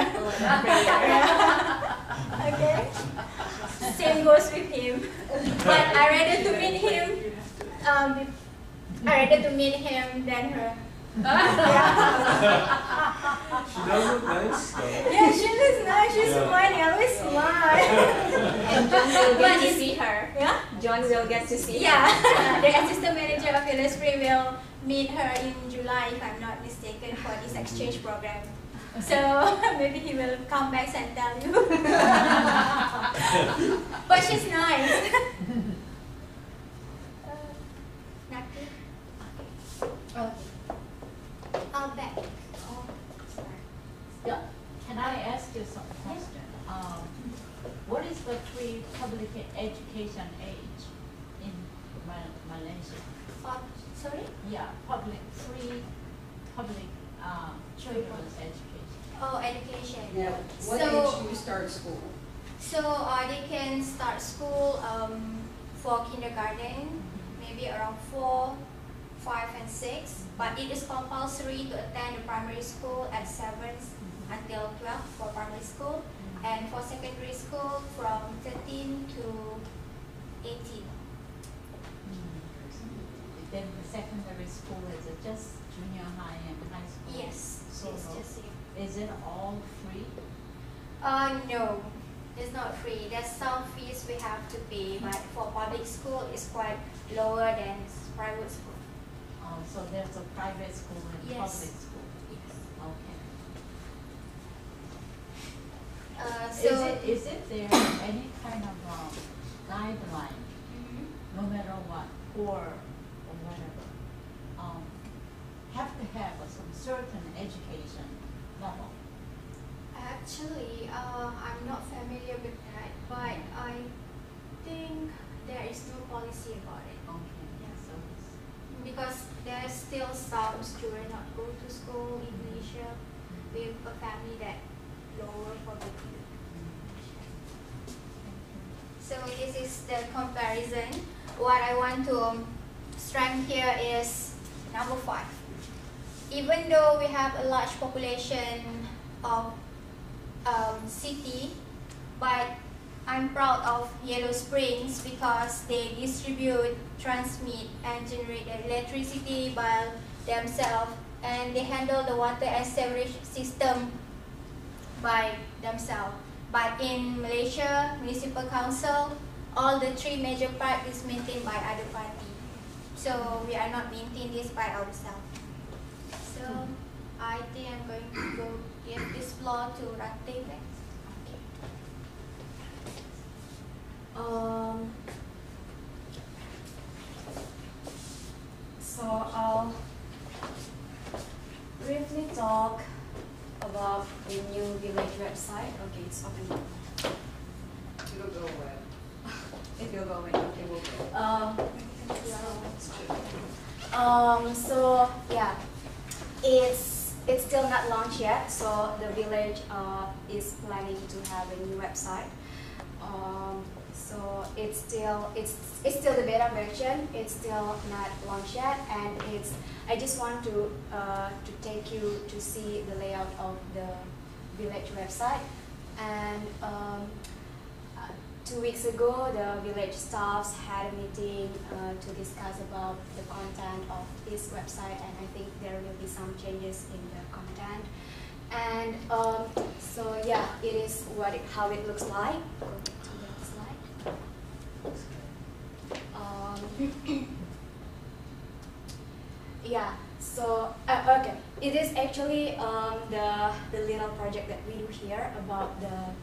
Okay, same goes with him. But I rather to meet him. Than her. She does look nice though. Yeah, she looks nice. She's smiling. I always smile. And John will But get to it's- see her. Yeah. John will get to see her. Yeah. The assistant manager of Yellow Spring will meet her in July, if I'm not mistaken, for this exchange program. So maybe he will come back and tell you. But she's nice. Nothing. Okay. Back. Oh, sorry. Yeah. Can I ask you some question? What is the free public education age in Malaysia? Sorry? Yeah, free public children's education. Oh, education. Yeah. What So- age do you start school? So they can start school for kindergarten, maybe around 4, 5, and 6. But it is compulsory to attend the primary school at 7 until 12 for primary school, and for secondary school from 13 to 18. Then the secondary school is it just junior high and high school? Yes, So it's just it. is it all free? No, it's not free. There's some fees we have to pay, but for public school, it's quite lower than private school. So there's a private school and Yes. public school. Yes. Okay. So Is it there any kind of guideline, Mhm. no matter what, or whatever, have to have some certain education level? Actually, I'm not familiar with that, but I think there is no policy about it. Okay, Yeah. so it's, Because there's still some students not go to school in Malaysia with a family that lower poverty. So this is the comparison. What I want to strengthen here is number 5. even though we have a large population of city, but I'm proud of Yellow Springs because they distribute, transmit, and generate electricity by themselves, and they handle the water and sewerage system by themselves. But in Malaysia, municipal council, all the 3 major parts is maintained by other party. So we are not maintaining this by ourselves. So I think I'm going to go give this floor to Ratih next. So I'll briefly talk about the new village website. Okay, it's open. It'll go away. It will go away. It will go. So yeah, it's still not launched yet. So the village is planning to have a new website. So it's still the beta version. It's still not launched yet, and I just want to take you to see the layout of the village website. And 2 weeks ago, the village staffs had a meeting to discuss about the content of this website, and I think there will be some changes in the content. And so yeah, it is how it looks like. Go back to the slide. Yeah. So okay, it is actually the little project that we do here about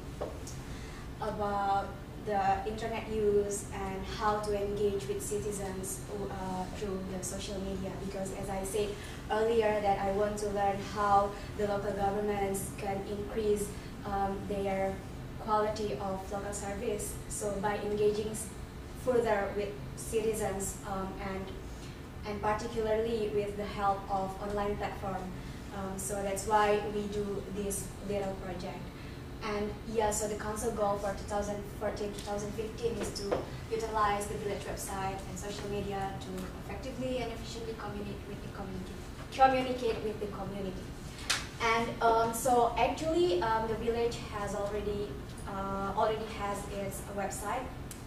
the internet use and how to engage with citizens through the social media, because as I said earlier that I want to learn how the local governments can increase their quality of local service. So by engaging further with citizens and particularly with the help of online platform. So that's why we do this little project. And yeah, so the council goal for 2014-2015 is to utilize the village website and social media to effectively and efficiently communicate with the community. And so actually, the village has already has its website,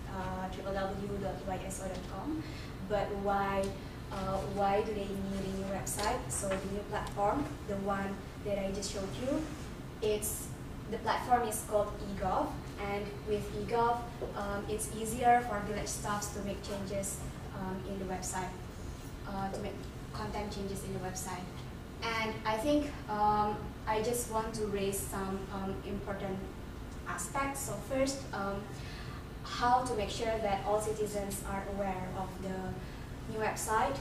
www.yso.com. But why do they need a new website? So the new platform, the one that I just showed you, the platform is called eGov, and with eGov, it's easier for village staffs to make changes in the website, to make content changes in the website. And I think I just want to raise some important aspects. So first, how to make sure that all citizens are aware of the new website.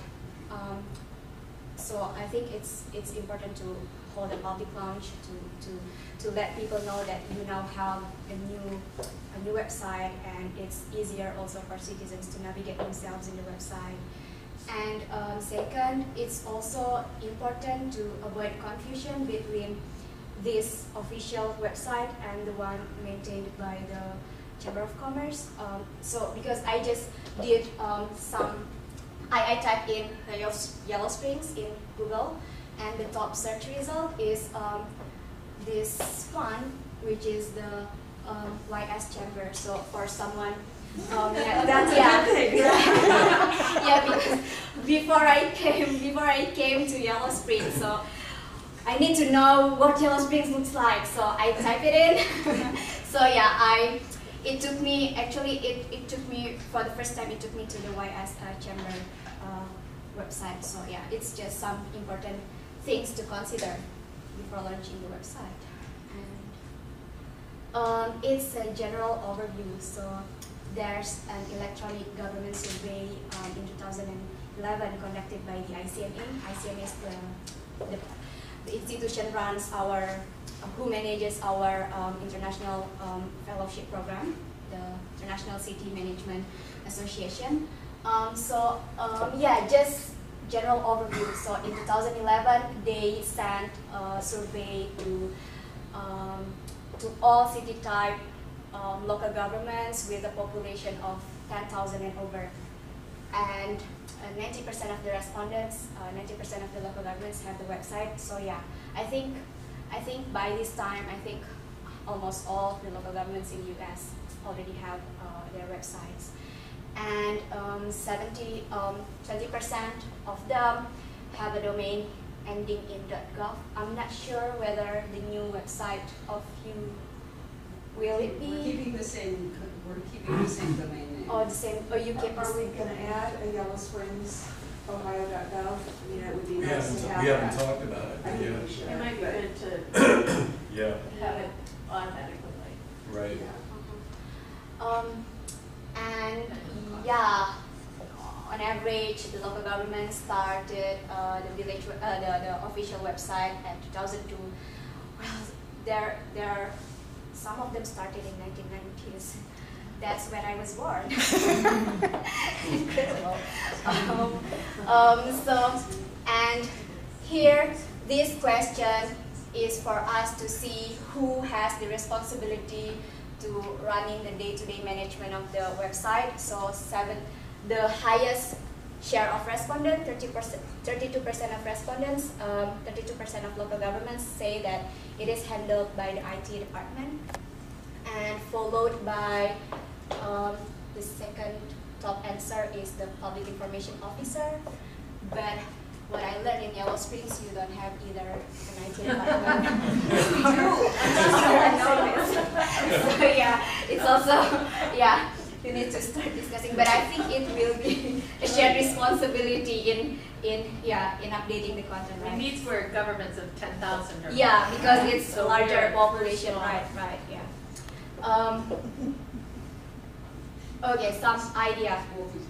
So I think it's important to hold a public launch to let people know that you now have a new website, and it's easier also for citizens to navigate themselves in the website. And second, it's also important to avoid confusion between this official website and the one maintained by the Chamber of Commerce. So because I just did I typed in Yellow Springs in Google, and the top search result is this one, which is the YS Chamber. So for someone, yeah, that's a good thing. Yeah, because before I came to Yellow Springs, so I need to know what Yellow Springs looks like. So I type it in. So yeah, it took me for the first time. It took me to the YS Chamber website. So yeah, it's just some important things to consider before launching the website. And it's a general overview. So there's an electronic government survey in 2011 conducted by the ICMA. ICMA is the institution who manages our international fellowship program, the International City Management Association. Yeah, just general overview. So in 2011, they sent a survey to all city type local governments with a population of 10,000 and over. And and 90% of the respondents, 90% of the local governments have the website. So yeah, I think by this time, I think almost all the local governments in US already have their websites, and 20% of them have a domain ending in .gov. I'm not sure whether the new website of you will it be. We're keeping the same domain name. Oh, the same. Oh, you keep the Are we same. gonna add a Yellow Springs, Ohio.gov? I mean, it would be We nice haven't, to have we haven't that. talked about it, I think yeah. we should. It might be but- good to Yeah, have it automatically. right. Yeah. And yeah, on average, the local government started the official website at 2002. Well, there some of them started in 1990s. That's when I was born. Incredible. And here, this question is for us to see who has the responsibility to running the day-to-day management of the website. So the highest share of respondents, 32% of respondents, 32% of local governments say that it is handled by the IT department, and followed by the second top answer is the public information officer. But what I learned in Yellow Springs, you don't have either an IT department. We do. I know this. So yeah, it's also, yeah, you need to start discussing. But I think it will be a shared responsibility in updating the content. It Right? meets where governments of 10,000 are. Yeah, because it's So a larger we're population. small. Right, yeah. Okay, some idea.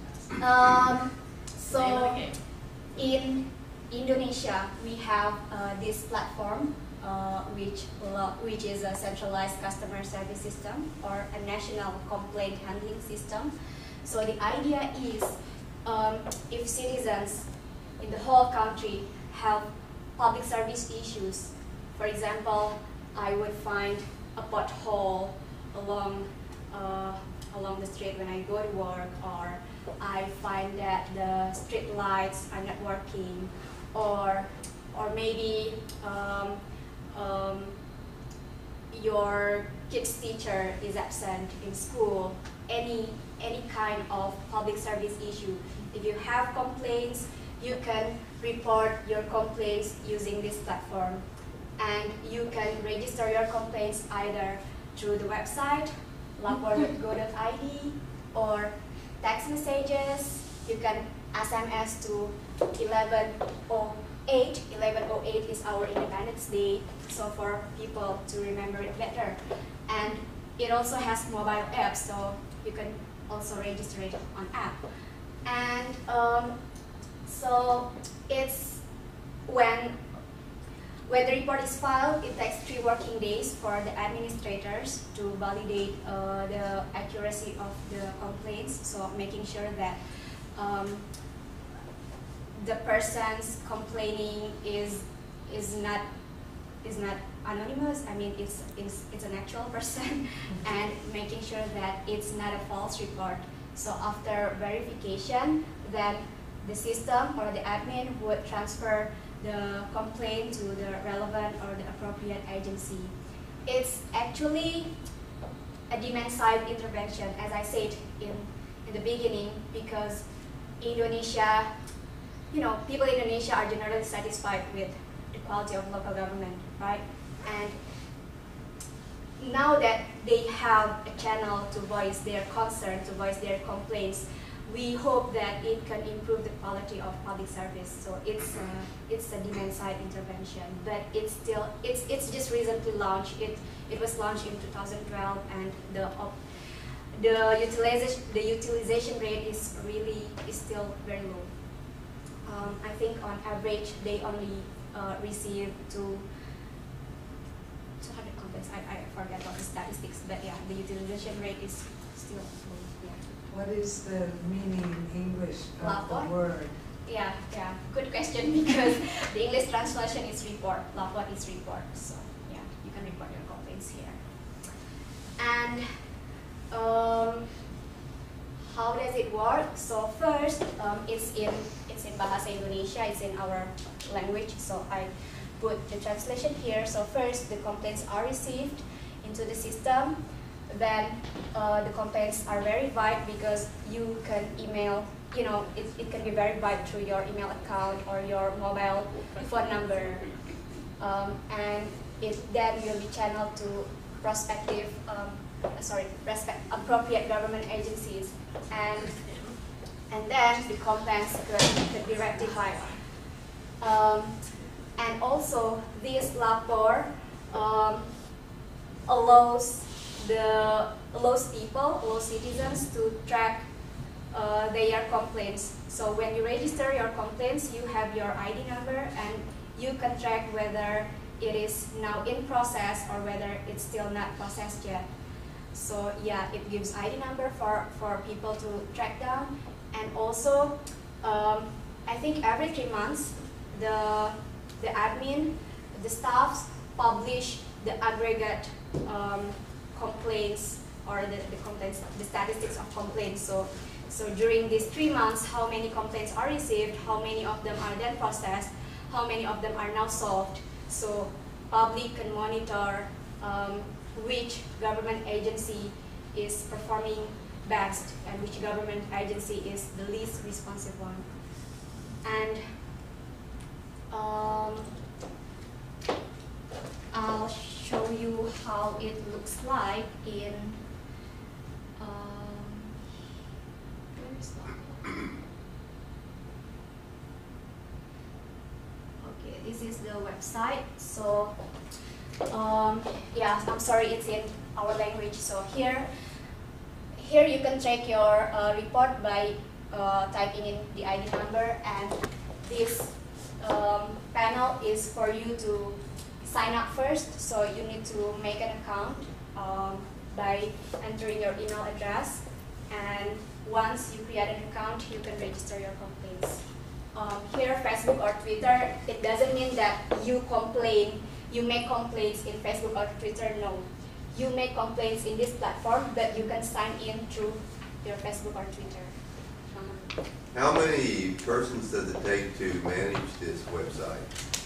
So Name of the game. in Indonesia, we have this platform which is a centralized customer service system or a national complaint handling system. So the idea is if citizens in the whole country have public service issues, for example, I would find a pothole along the street when I go to work, or I find that the street lights are not working, or maybe your kid's teacher is absent in school. Any kind of public service issue. If you have complaints, you can report your complaints using this platform, and you can register your complaints either through the website lapor.go.id or text messages. You can SMS to 1108. 1108 is our Independence Day, so for people to remember it better. And it also has mobile apps, so you can also register it on app. And so it's when the report is filed, it takes 3 working days for the administrators to validate the accuracy of the complaints. So making sure that the person's complaining is not anonymous. I mean, it's an actual person, and making sure that it's not a false report. So after verification, then the system or the admin would transfer the complaint to the relevant or the appropriate agency. It's actually a demand-side intervention, as I said in the beginning, because Indonesia, people in Indonesia are generally satisfied with the quality of local government, right? And now that they have a channel to voice their concern, to voice their complaints, we hope that it can improve the quality of public service. So it's a demand-side intervention, but it's just recently launched. It was launched in 2012, and the utilization rate is still very low. I think on average they only receive 200 complaints. I forget about the statistics, but yeah, the utilization rate is still low. Yeah. What is the meaning in English of Lapor? the word? Yeah, good question, because the English translation is report. Lapor is report, so yeah, you can report your complaints here. And how does it work? So first, it's in Bahasa Indonesia, it's in our language, so I put the translation here. So first, the complaints are received into the system. Then the complaints are verified because you can email, you know, it can be verified through your email account or your mobile phone number. And it then will be channeled to appropriate government agencies. And then the complaints could be rectified. And also, this lapor allows citizens to track their complaints. So when you register your complaints, you have your ID number and you can track whether it is now in process or whether it's still not processed yet. So yeah, it gives ID number for people to track down. And also, I think every 3 months, the admin, the staffs publish the aggregate complaints or the statistics of complaints. So during these 3 months, how many complaints are received, how many of them are then processed, how many of them are now solved. So public can monitor which government agency is performing best and which government agency is the least responsive one. And I'll show you how it looks like in where is that? Okay, this is the website. So yeah, I'm sorry, it's in our language. So here you can check your report by typing in the ID number, and this panel is for you to sign up first. So you need to make an account by entering your email address, and once you create an account, you can register your complaints. Here, Facebook or Twitter, it doesn't mean that you make complaints in Facebook or Twitter. No, you make complaints in this platform, but you can sign in through your Facebook or Twitter. How many persons does it take to manage this website?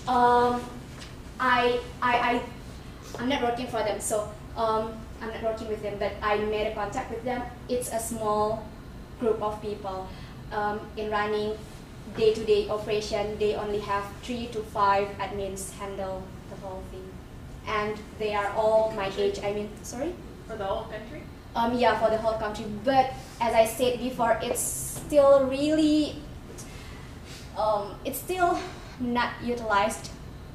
I'm not working for them, so I'm not working with them, but I made a contact with them. It's a small group of people. In running day-to-day operation, they only have 3 to 5 admins handle the whole thing. And they are all my age. I mean, sorry? For the whole country? Yeah, for the whole country. But as I said before, it's still really, it's still not utilized.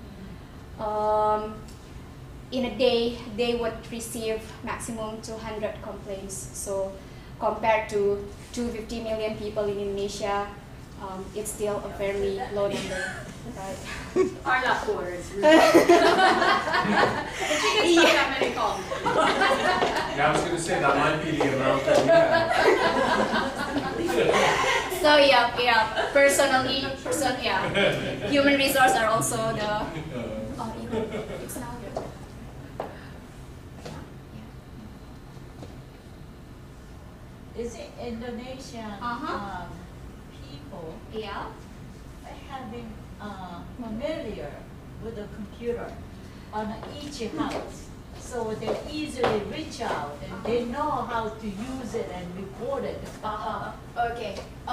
In a day, they would receive maximum 200 complaints. So compared to 250 million people in Indonesia, it's still a fairly low number. Right? Are not poor, it's rude. But you get that many calls. Yeah, I was going to say that might be the amount that we have. So yeah, human resource are also the. It's now. Is it Indonesian people having familiar with the computer on each house, so they easily reach out and they know how to use it and report it? Okay.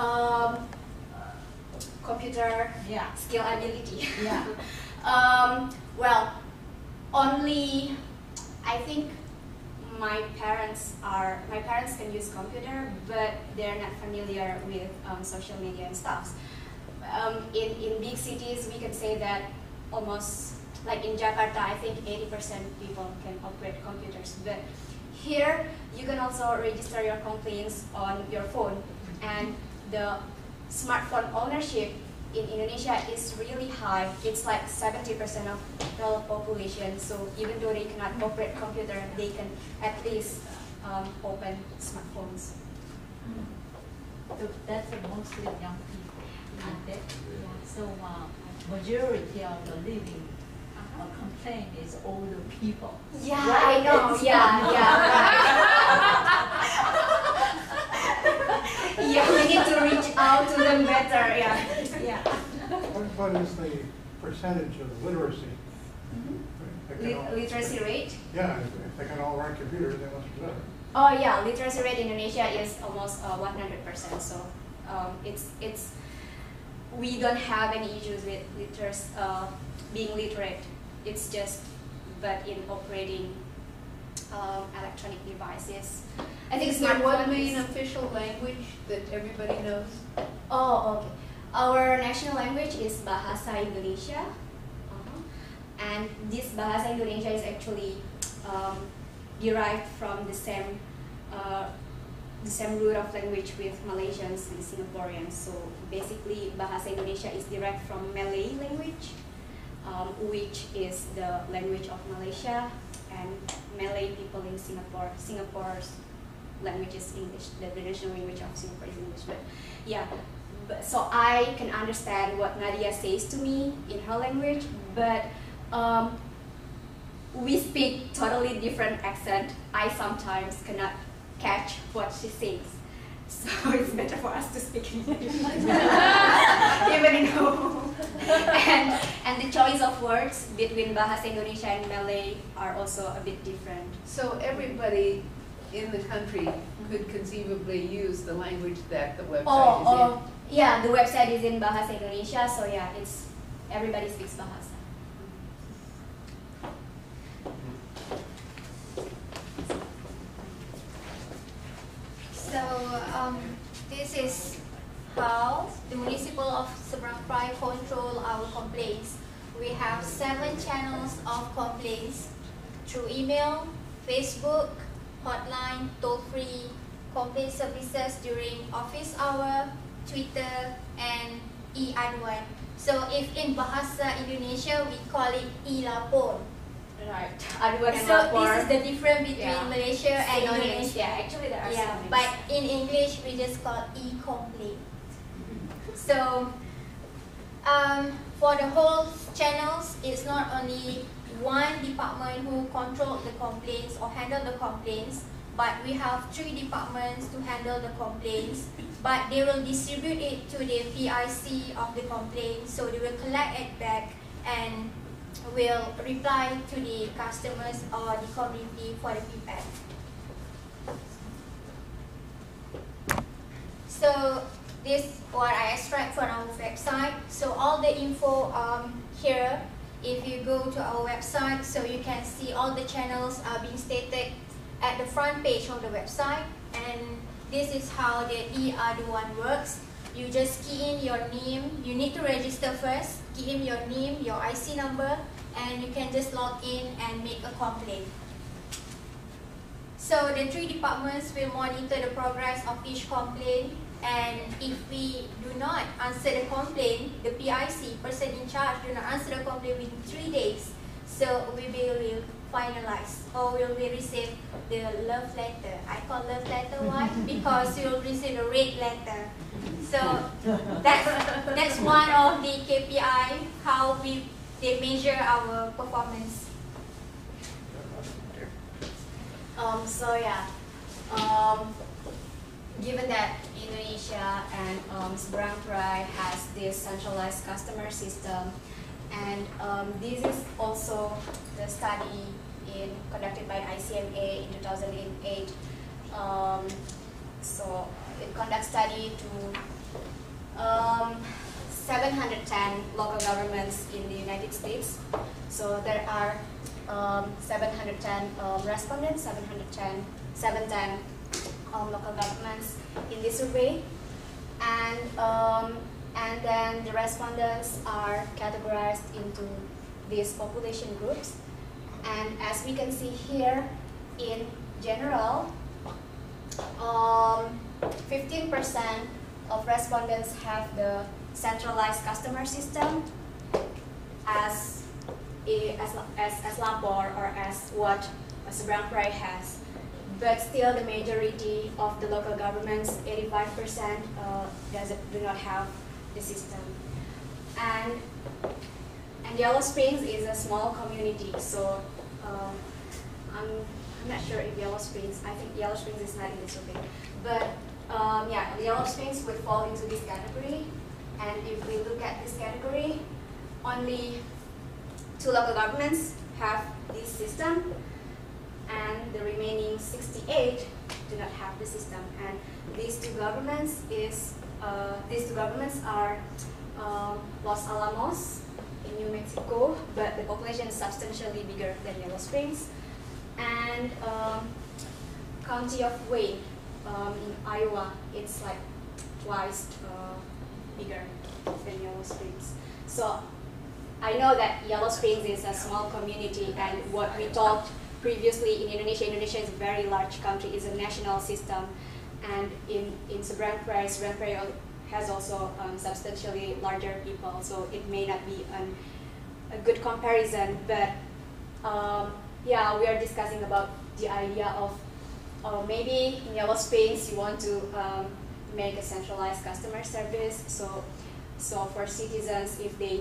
Computer skill ability. Yeah. Well, only I think my parents can use computer, but they're not familiar with social media and stuff. In big cities, we can say that almost, like in Jakarta, I think 80% people can operate computers. But here, you can also register your complaints on your phone, and the smartphone ownership in Indonesia is really high. It's like 70% of the population. So even though they cannot operate computer, they can at least open smartphones. So that's mostly young people, isn't it? Yeah. So majority of the living complaint is older people. Yeah, right? I know. Yeah, right. Yeah, we need to reach out to them better. Yeah. Yeah. What is the percentage of literacy? They can all- Literacy rate? Yeah, if they can all write computers, they must be better. Oh yeah, literacy rate in Indonesia is almost 100%. So it's we don't have any issues with being literate. It's just but in operating electronic devices. I think Is there one smartphone main is- official language that everybody knows? Oh, okay. Our national language is Bahasa Indonesia. And this Bahasa Indonesia is actually derived from the same root of language with Malaysians and Singaporeans. So basically, Bahasa Indonesia is derived from Malay language, which is the language of Malaysia, and Malay people in Singapore. Singapore's language is English. The national language of Singapore is English. But yeah, so I can understand what Nadia says to me in her language, but we speak totally different accent. I sometimes cannot catch what she says, so it's better for us to speak English, even in home. And the choice of words between Bahasa Indonesia and Malay are also a bit different. So everybody in the country could conceivably use the language that the website is in? Yeah, the website is in Bahasa Indonesia, so yeah, it's everybody speaks Bahasa. So this is how the municipal of Seberang Perai control our complaints. We have 7 channels of complaints through email, Facebook, hotline, toll-free, complaint services during office hour, Twitter, and e-aduan. So if in Bahasa Indonesia, we call it e-lapor. Right. Aduan and So lapor. this is the difference between Yeah. Malaysia and Synonyms. Indonesia. Yeah, actually there are Yeah, synonyms. but in English we just call e-complaint. So for the whole channels, it's not only one department who control the complaints or handle the complaints, but we have 3 departments to handle the complaints, but they will distribute it to the PIC of the complaint, so they will collect it back and will reply to the customers or the community for the feedback. So this is what I extract from our website. So all the info here, if you go to our website, so you can see all the channels are being stated at the front page of the website, and this is how the e-aduan works. You just key in your name. You need to register first. Key in your name, your IC number, and you can just log in and make a complaint. So the 3 departments will monitor the progress of each complaint, and if we do not answer the complaint, the PIC, person in charge, do not answer the complaint within 3 days, so we will finalize, or will we receive the love letter. I call love letter why? Because you will receive a red letter. So that's one of the KPI, how they measure our performance. So yeah, given that Indonesia and Seberang Perai has this centralized customer system, and this is also the study conducted by ICMA in 2008. So it conducts study to 710 local governments in the United States. So there are 710 respondents, 710 local governments in this survey, and then the respondents are categorized into these population groups. And as we can see here, in general, 15% of respondents have the centralized customer system as lapor or as what Seberang Perai has. But still, the majority of the local governments, 85%, do not have the system. And Yellow Springs is a small community, so I'm not sure if Yellow Springs, I think Yellow Springs is not in the survey, but yeah, Yellow Springs would fall into this category. And if we look at this category, only 2 local governments have this system, and the remaining 68 do not have the system. And these two governments are Los Alamos in New Mexico, but the population is substantially bigger than Yellow Springs, and County of Wayne in Iowa. It's like twice bigger than Yellow Springs. So I know that Yellow Springs is a small community, and what we talked previously in Indonesia, Indonesia is a very large country, it's a national system, and in Seberang Perai has also substantially larger people, so it may not be a good comparison, but yeah, we are discussing about the idea of maybe in Yellow Springs you want to make a centralized customer service, so for citizens, if they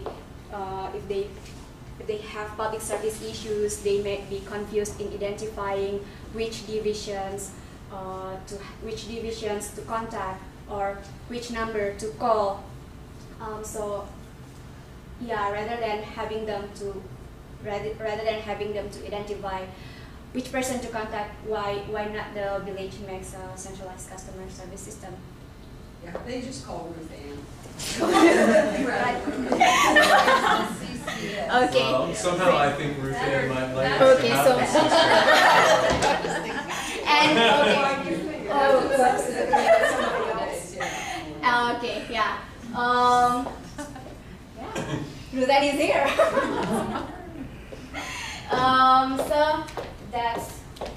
have public service issues, they may be confused in identifying which divisions to contact or which number to call. So yeah, rather than having them to identify which person to contact, why not the village makes a centralized customer service system? Yeah, they just call Ruth Ann. Okay. Well, somehow I think Ruth Ann might like Okay, to so have and okay, yeah. Ruth Ann is here. So that's.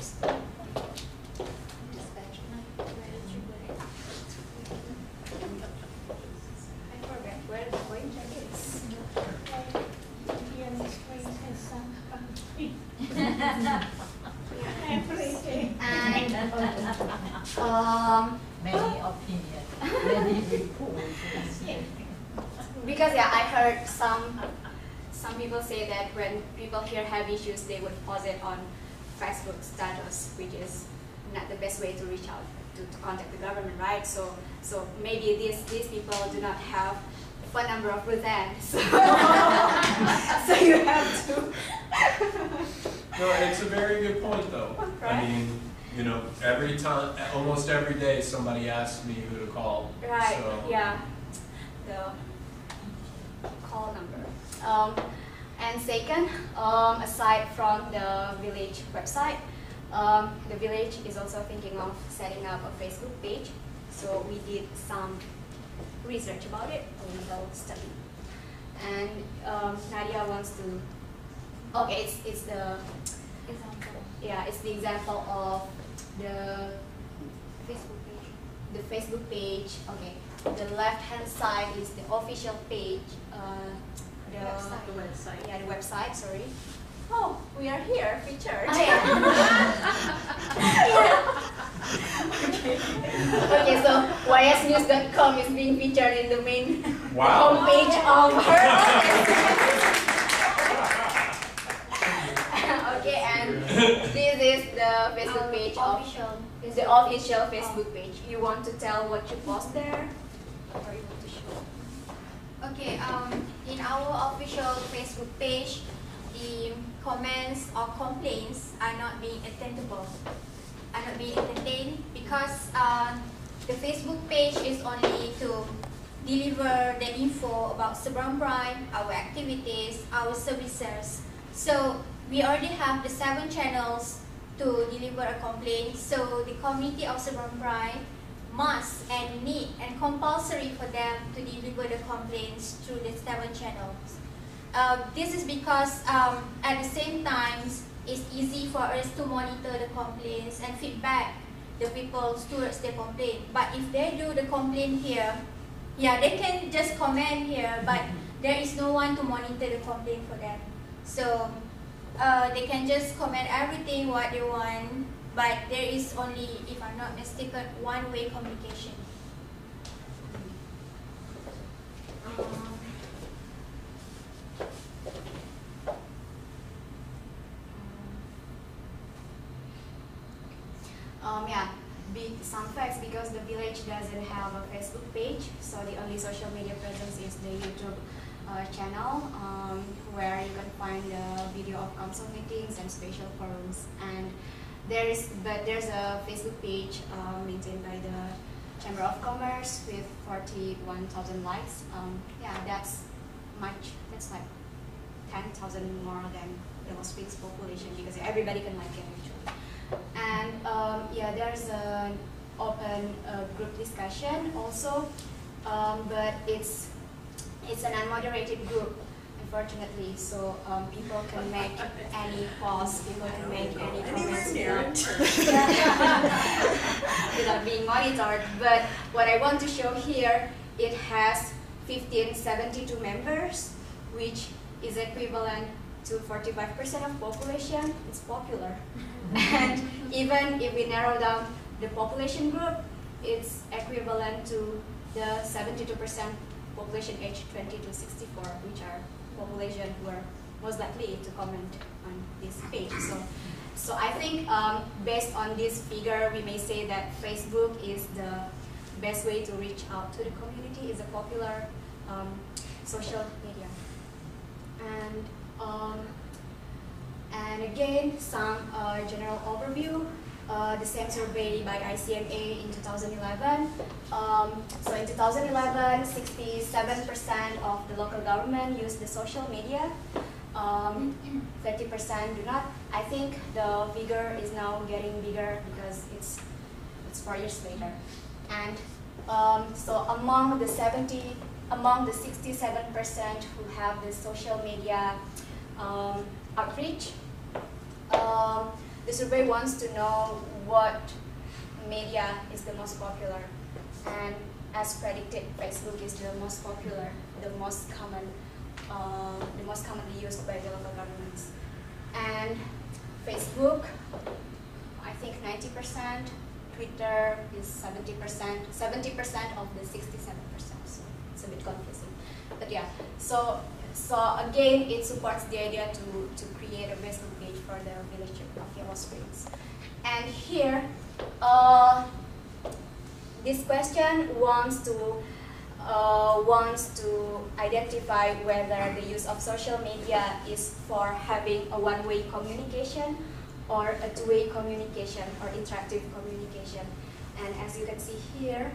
Many opinions, many reports. Because yeah, I heard some people say that when people here have issues, they would post it on Facebook status, which is not the best way to reach out to contact the government, right? So maybe these people do not have the phone number of Ruth Ann, so, so you have to. No, it's a very good point, though. Right? I mean, you know, every time, almost every day, somebody asks me who to call. Right. So. Yeah. The call number. And second, aside from the village website, the village is also thinking of setting up a Facebook page. So we did some research about it, a little study. And Nadia wants to. Okay, it's the example. Yeah, it's the example of the Facebook page. The Facebook page. Okay, the left-hand side is the official page. The website. Yeah, the website. Sorry. Oh, we are here featured. Okay. Okay, so ysnews.com is being featured in the main homepage of her. Okay, and this is the Facebook page of the official Facebook page. You want to tell what you post there, or you want to show? Okay, in our official Facebook page, the comments or complaints are not being entertained because the Facebook page is only to deliver the info about Seberang Prime, our activities, our services. So we already have the 7 channels to deliver a complaint. So the community of Seberang Prime must and need and compulsory for them to deliver the complaints through the 7 channels. This is because at the same time, it's easy for us to monitor the complaints and feedback the people towards the complaint. But if they do the complaint here, yeah, they can just comment here, but there is no one to monitor the complaint for them. So they can just comment everything what they want, but there is only, if I'm not mistaken, one-way communication. Yeah, some facts, because the village doesn't have a Facebook page, so the only social media presence is the YouTube channel, where you can find the video of council meetings and special forums. And there's a Facebook page maintained by the Chamber of Commerce with 41,000 likes. Yeah, that's like 10,000 more than the Los Springs population, because everybody can like it actually. And yeah, there's an open group discussion also, but it's an unmoderated group, unfortunately. So people can make any posts, people can make any comments without being monitored. But what I want to show here, it has 1572 members, which is equivalent to 45% of population. It's popular. And even if we narrow down the population group, it's equivalent to the 72% population age 20 to 64, which are population who are most likely to comment on this page. So I think based on this figure, we may say that Facebook is the best way to reach out to the community. It's a popular social media. And again, some general overview. The same survey by ICMA in 2011. So in 2011, 67% of the local government use the social media. 30% do not. I think the figure is now getting bigger because it's 4 years later. And so among the 67% who have the social media outreach, the survey wants to know what media is the most popular, and as predicted, Facebook is the most popular, the most commonly used by the local governments. And Facebook, I think 90%. Twitter is 70%. 70% of the 67%. So it's a bit confusing, but yeah. So again, it supports the idea to create a Facebook page for the village of Yellow Springs. And here, this question wants to identify whether the use of social media is for having a one-way communication or a two-way communication or interactive communication. And as you can see here,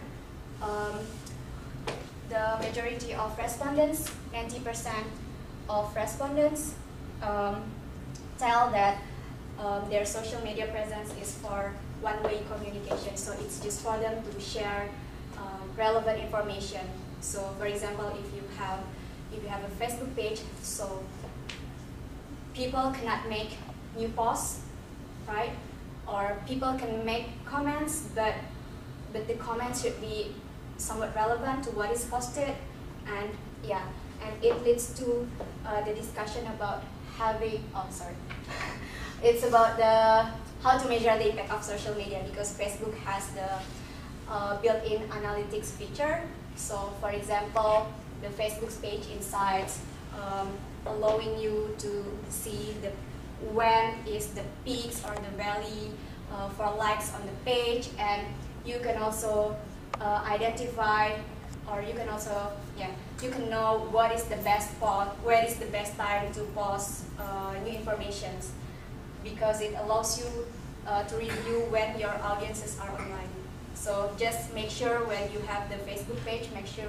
the majority of respondents, 90% of respondents, tell that their social media presence is for one-way communication. So it's just for them to share relevant information. So for example, if you have a Facebook page, so people cannot make new posts, right? Or people can make comments, but the comments should be somewhat relevant to what is posted. And yeah, and it leads to the discussion about having, it's about how to measure the impact of social media, because Facebook has the built-in analytics feature. So for example, the Facebook's page insights allowing you to see when is the peaks or the valley for likes on the page, and you can also identify, or you can also, you can know what is the best post, where is the best time to post new informations, because it allows you to review when your audiences are online. So just make sure when you have the Facebook page, make sure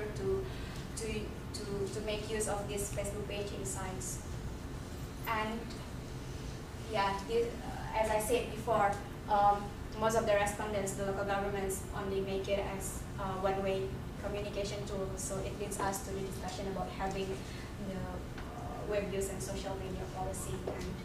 to make use of this Facebook page insights. And yeah, as I said before, most of the respondents, the local governments, only make it as one-way communication tool. So it leads us to the discussion about having the web use and social media policy.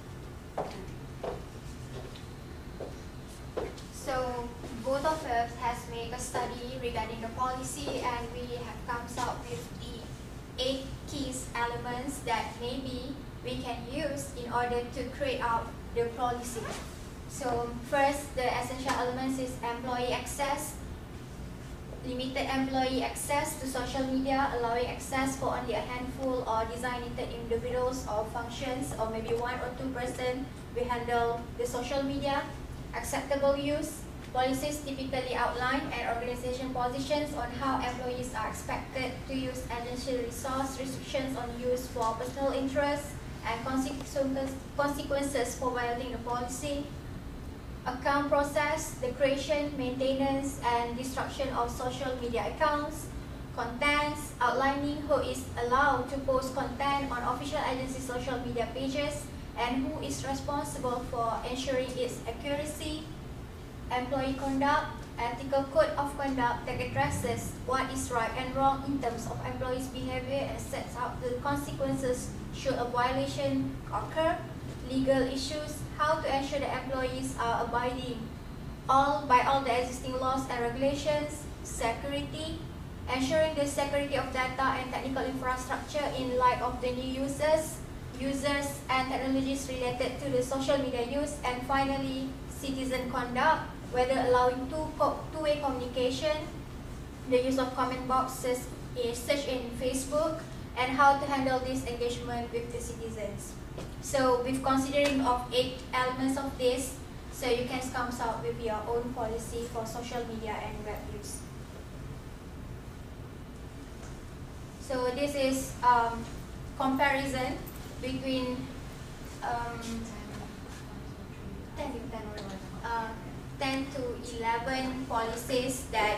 So both of us has made a study regarding the policy, and we have come up with the 8 key elements that maybe we can use in order to create out the policy. So first, the essential elements is employee access, limited employee access to social media, allowing access for only a handful or designated individuals or functions, or maybe 1 or 2 persons will handle the social media. Acceptable use, Policies typically outline an organization positions on how employees are expected to use agency resource, restrictions on use for personal interests, and consequences for violating the policy. Account process, the creation, maintenance, and destruction of social media accounts. Contents, outlining who is allowed to post content on official agency social media pages and who is responsible for ensuring its accuracy. Employee conduct, ethical code of conduct that addresses what is right and wrong in terms of employees' behavior and sets out the consequences should a violation occur. Legal issues, how to ensure that employees are abiding by all the existing laws and regulations. Security, ensuring the security of data and technical infrastructure in light of the new users and technologies related to the social media use. And finally, citizen conduct, whether allowing two-way communication, the use of comment boxes in search in Facebook, and how to handle this engagement with the citizens. So with considering of 8 elements of this, so you can come out with your own policy for social media and web use. So this is comparison between 10 to 11 policies that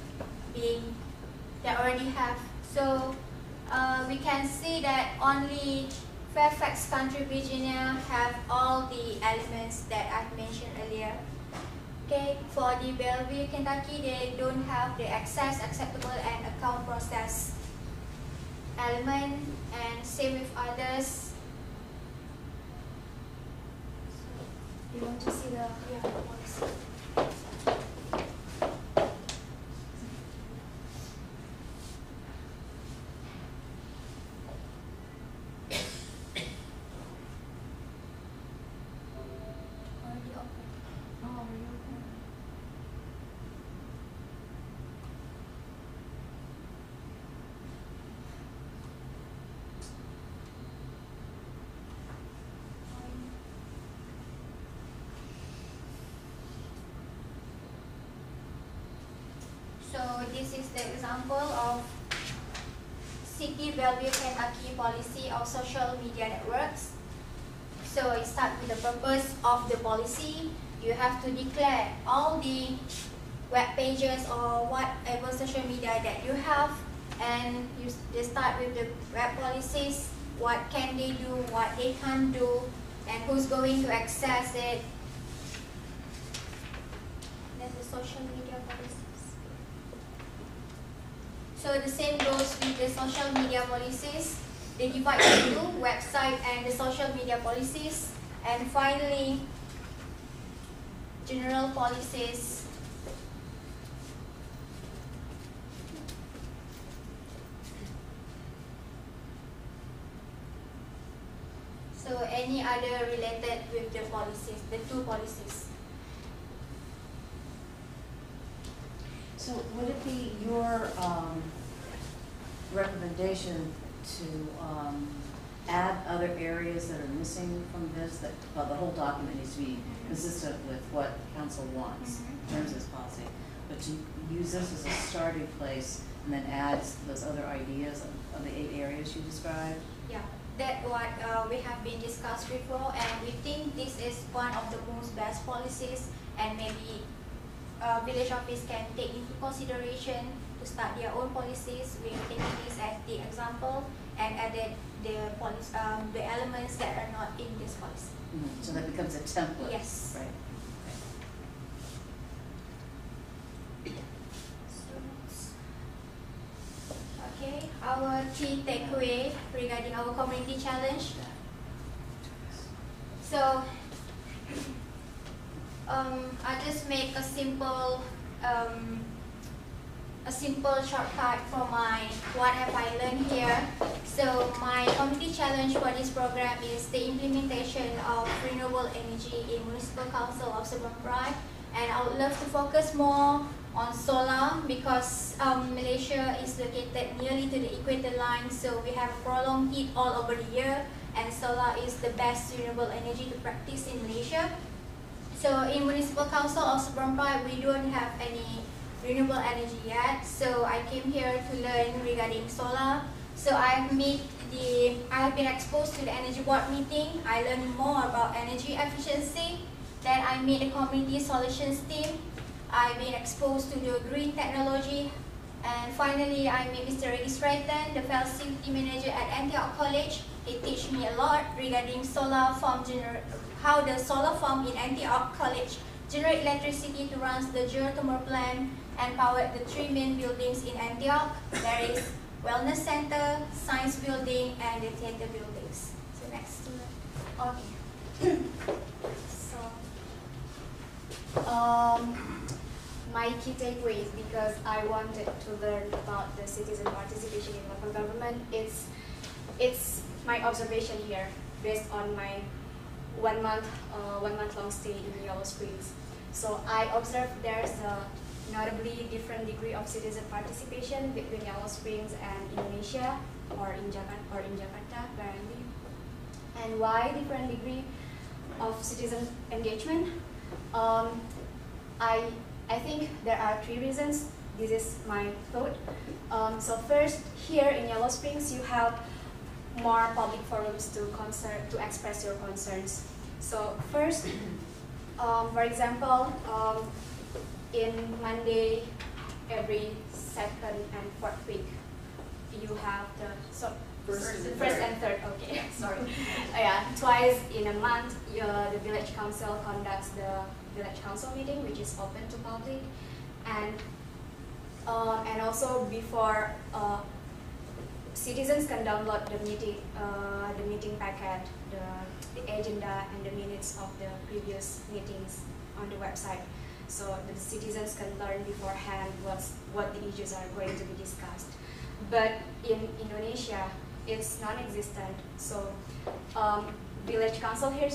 already have. So we can see that only Fairfax County, Virginia have all the elements that I've mentioned earlier. Okay, for the Bellevue, Kentucky, they don't have the access, acceptable, and account process element, and same with others. You want to see the policy? So this is the example of City Bellevue, Kentucky policy of social media networks. So it starts with the purpose of the policy. You have to declare all the web pages or whatever social media that you have, and they start with the web policies. What can they do, what they can't do, and who's going to access it. That's the social media policies. So the same goes with the social media policies. They divide into website and the social media policies. And finally, general policies. So any other related with the policies, the 2 policies. So would it be your recommendation to add other areas that are missing from this? That, well, the whole document needs to be consistent with what council wants in terms of this policy, but to use this as a starting place and then add those other ideas of the 8 areas you described? Yeah, that's what we have been discussed before, and we think this is one of the most best policies, and maybe village office can take into consideration to start their own policies. We're taking this as the example and added the elements that are not in this policy. So that becomes a template. Yes. Right. Okay, our key takeaway regarding our community challenge. So I just make a simple shortcut for what have I learned here. So my community challenge for this program is the implementation of renewable energy in Municipal Council of Seberang Perai, and I would love to focus more on solar because Malaysia is located nearly to the equator line, so we have prolonged heat all over the year, and solar is the best renewable energy to practice in Malaysia. So in Municipal Council of Seberang Perai, we don't have any renewable energy yet. So I came here to learn regarding solar. So I have been exposed to the energy board meeting. I learned more about energy efficiency. Then I made a community solutions team. I've been exposed to the green technology. And finally, I met Mr. Regis Raitan, the facility manager at Antioch College. He taught me a lot regarding solar farm how the solar farm in Antioch College generate electricity to run the geothermal plant and power the 3 main buildings in Antioch. There is Wellness Center, Science Building, and the Theater buildings. So next to it. Okay. My key takeaways, because I wanted to learn about the citizen participation in local government, it's my observation here based on my one month long stay in Yellow Springs. So I observed there's a notably different degree of citizen participation between Yellow Springs and Indonesia, or in Jakarta currently. And why different degree of citizen engagement? I think there are 3 reasons. This is my thought. So first, here in Yellow Springs, you have more public forums to express your concerns. So first, for example, in Monday, every 2nd and 4th week, you have the first and third. Okay, sorry. Yeah, twice in a month, the village council conducts the village council meeting, which is open to public, and also before citizens can download the meeting packet, the agenda, and the minutes of the previous meetings on the website. So the citizens can learn beforehand what the issues are going to be discussed. But in Indonesia, it's non-existent. So village council here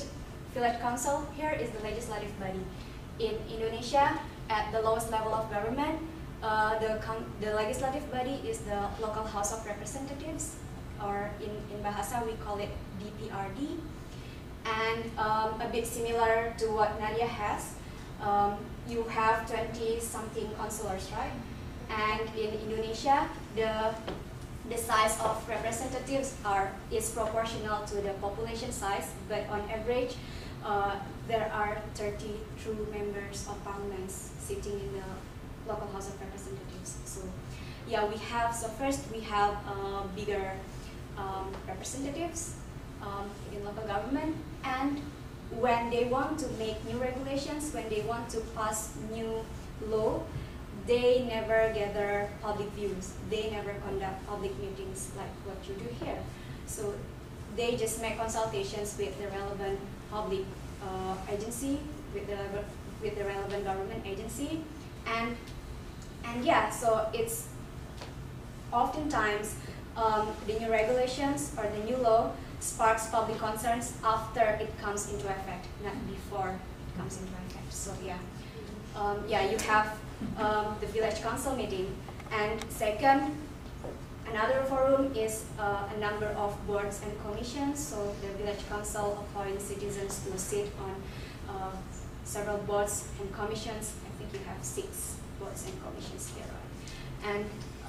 is the legislative body. In Indonesia, at the lowest level of government, the legislative body is the local House of Representatives, or in Bahasa we call it DPRD. And a bit similar to what Nadia has, you have 20-something councillors, right? And in Indonesia, the size of representatives is proportional to the population size, but on average, there are 30 true members of parliaments sitting in the local House of Representatives. So yeah, first we have bigger representatives in local government, and when they want to make new regulations, when they want to pass new law, they never gather public views. They never conduct public meetings like what you do here. So they just make consultations with the relevant public agency, with the relevant government agency, and yeah, so it's oftentimes the new regulations or the new law sparks public concerns after it comes into effect, not before it comes into effect. So yeah, you have the village council meeting, and second, another forum is a number of boards and commissions. So the village council appoints citizens to sit on several boards and commissions. I think you have 6 boards and commissions here, right?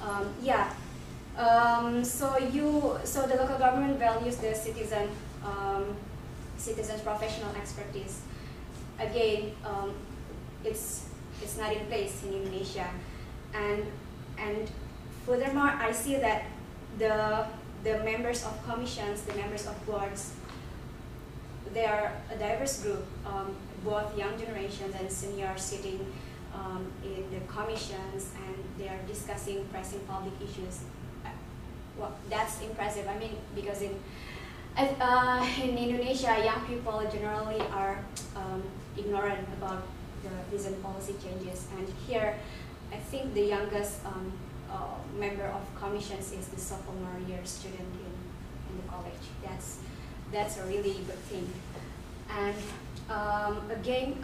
And so the local government values the citizens' professional expertise. Again, it's not in place in Indonesia, and furthermore, I see that the members of commissions, the members of boards, they are a diverse group, both young generations and seniors sitting in the commissions, and they are discussing pressing public issues. Well, that's impressive. I mean, because in Indonesia, young people generally are ignorant about the recent policy changes, and here, I think the youngest member of commissions is the sophomore year student in the college. That's a really good thing. And again,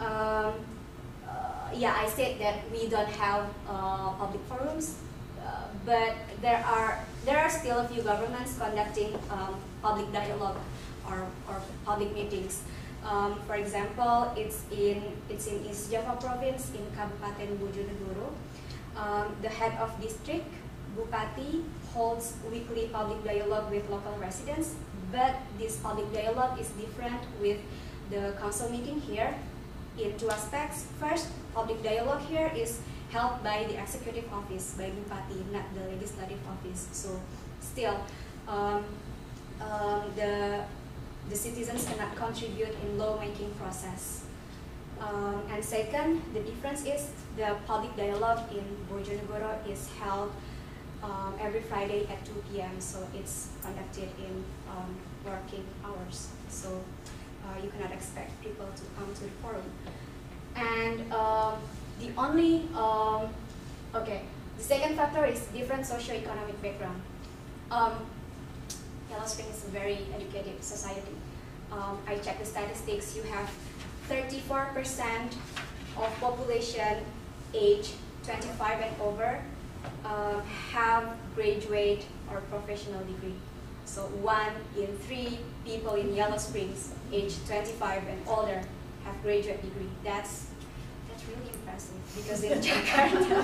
I said that we don't have public forums, but there are still a few governments conducting public dialogue or public meetings. For example, it's in East Java province in Kabupaten Bojonegoro. The head of district, Bupati, holds weekly public dialogue with local residents, but this public dialogue is different with the council meeting here in two aspects. First, public dialogue here is held by the executive office, by Bupati, not the legislative office. So still, the citizens cannot contribute in law-making process. And second, the difference is the public dialogue in Bojonegoro is held every Friday at 2 p.m. So it's conducted in working hours. So you cannot expect people to come to the forum. And the only, the second factor is different socio-economic background. Yellow Springs is a very educated society. I checked the statistics. You have 34% of population age 25 and over have graduate or professional degree. So 1 in 3 people in Yellow Springs age 25 and older have graduate degree. That's really impressive, because in Jakarta,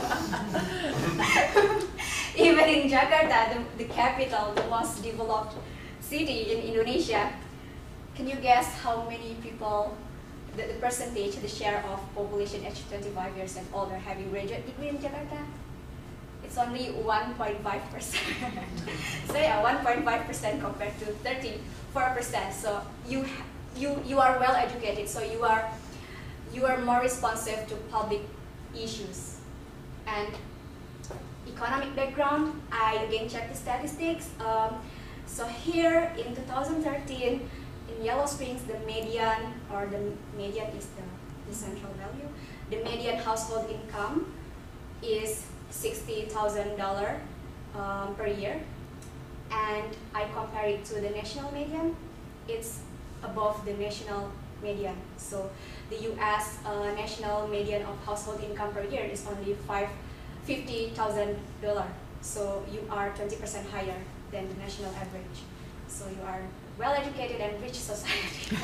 even in Jakarta, the capital, the most developed city in Indonesia, can you guess how many people, the percentage, the share of population aged 25 years and older having graduate degree in Jakarta? It's only 1.5%. So yeah, 1.5% compared to 34%. So you are well educated. So you are more responsive to public issues. And economic background, I again checked the statistics. So here in 2013, in Yellow Springs, the median is the central value. The median household income is $60,000 per year, and I compare it to the national median. It's above the national median. So the U.S. National median of household income per year is only $50,000. So you are 20% higher than the national average. So you are well-educated and rich society.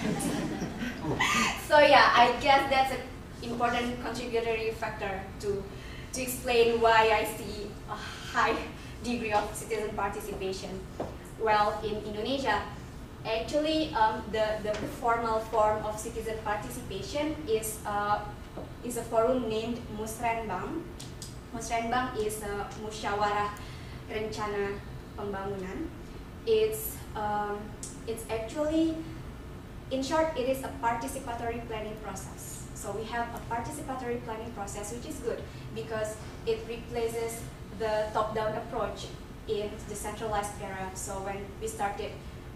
So yeah, I guess that's an important contributory factor to explain why I see a high degree of citizen participation. Well, in Indonesia, actually, the formal form of citizen participation is a forum named Musrenbang. Musrenbang is a Musyawarah Rencana Pembangunan. It's actually, in short, it is a participatory planning process. So we have a participatory planning process, which is good because it replaces the top-down approach in the centralized era. So when we started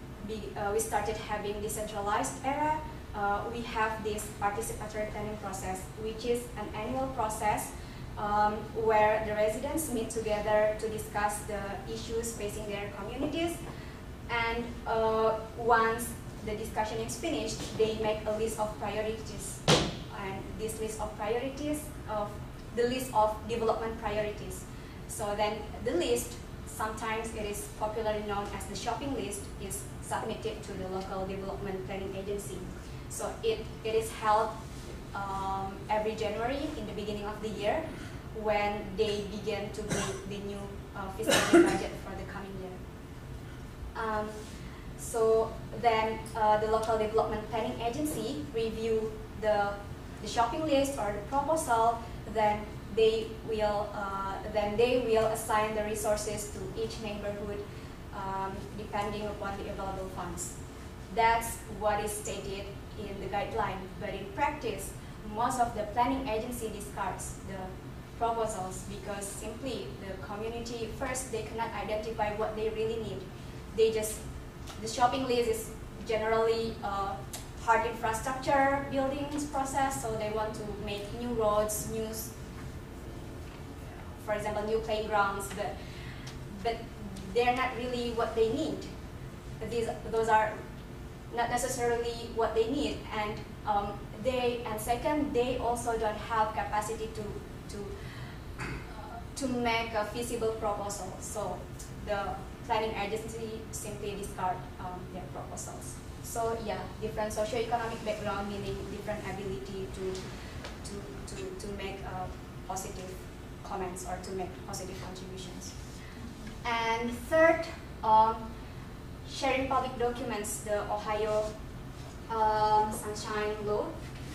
having decentralized era, we have this participatory planning process, which is an annual process where the residents meet together to discuss the issues facing their communities. And once the discussion is finished, they make a list of priorities. And this list of priorities, the list of development priorities. So then the list, sometimes it is popularly known as the shopping list, is submitted to the local development planning agency. So it is held every January in the beginning of the year when they begin to make the new fiscal budget for the coming year. So then the local development planning agency review the shopping list or the proposal, then they will assign the resources to each neighborhood depending upon the available funds. That's what is stated in the guideline, but in practice, most of the planning agency discards the proposals because simply the community, first, they cannot identify what they really need. The shopping list is generally hard infrastructure buildings process, so they want to make new roads, for example, new playgrounds, but they're not really what they need. Those are not necessarily what they need, and second, they also don't have capacity to make a feasible proposal. So the planning agency simply discard their proposals. So yeah, different socioeconomic background, meaning different ability to make positive comments or to make positive contributions. And third, sharing public documents, the Ohio Sunshine Law.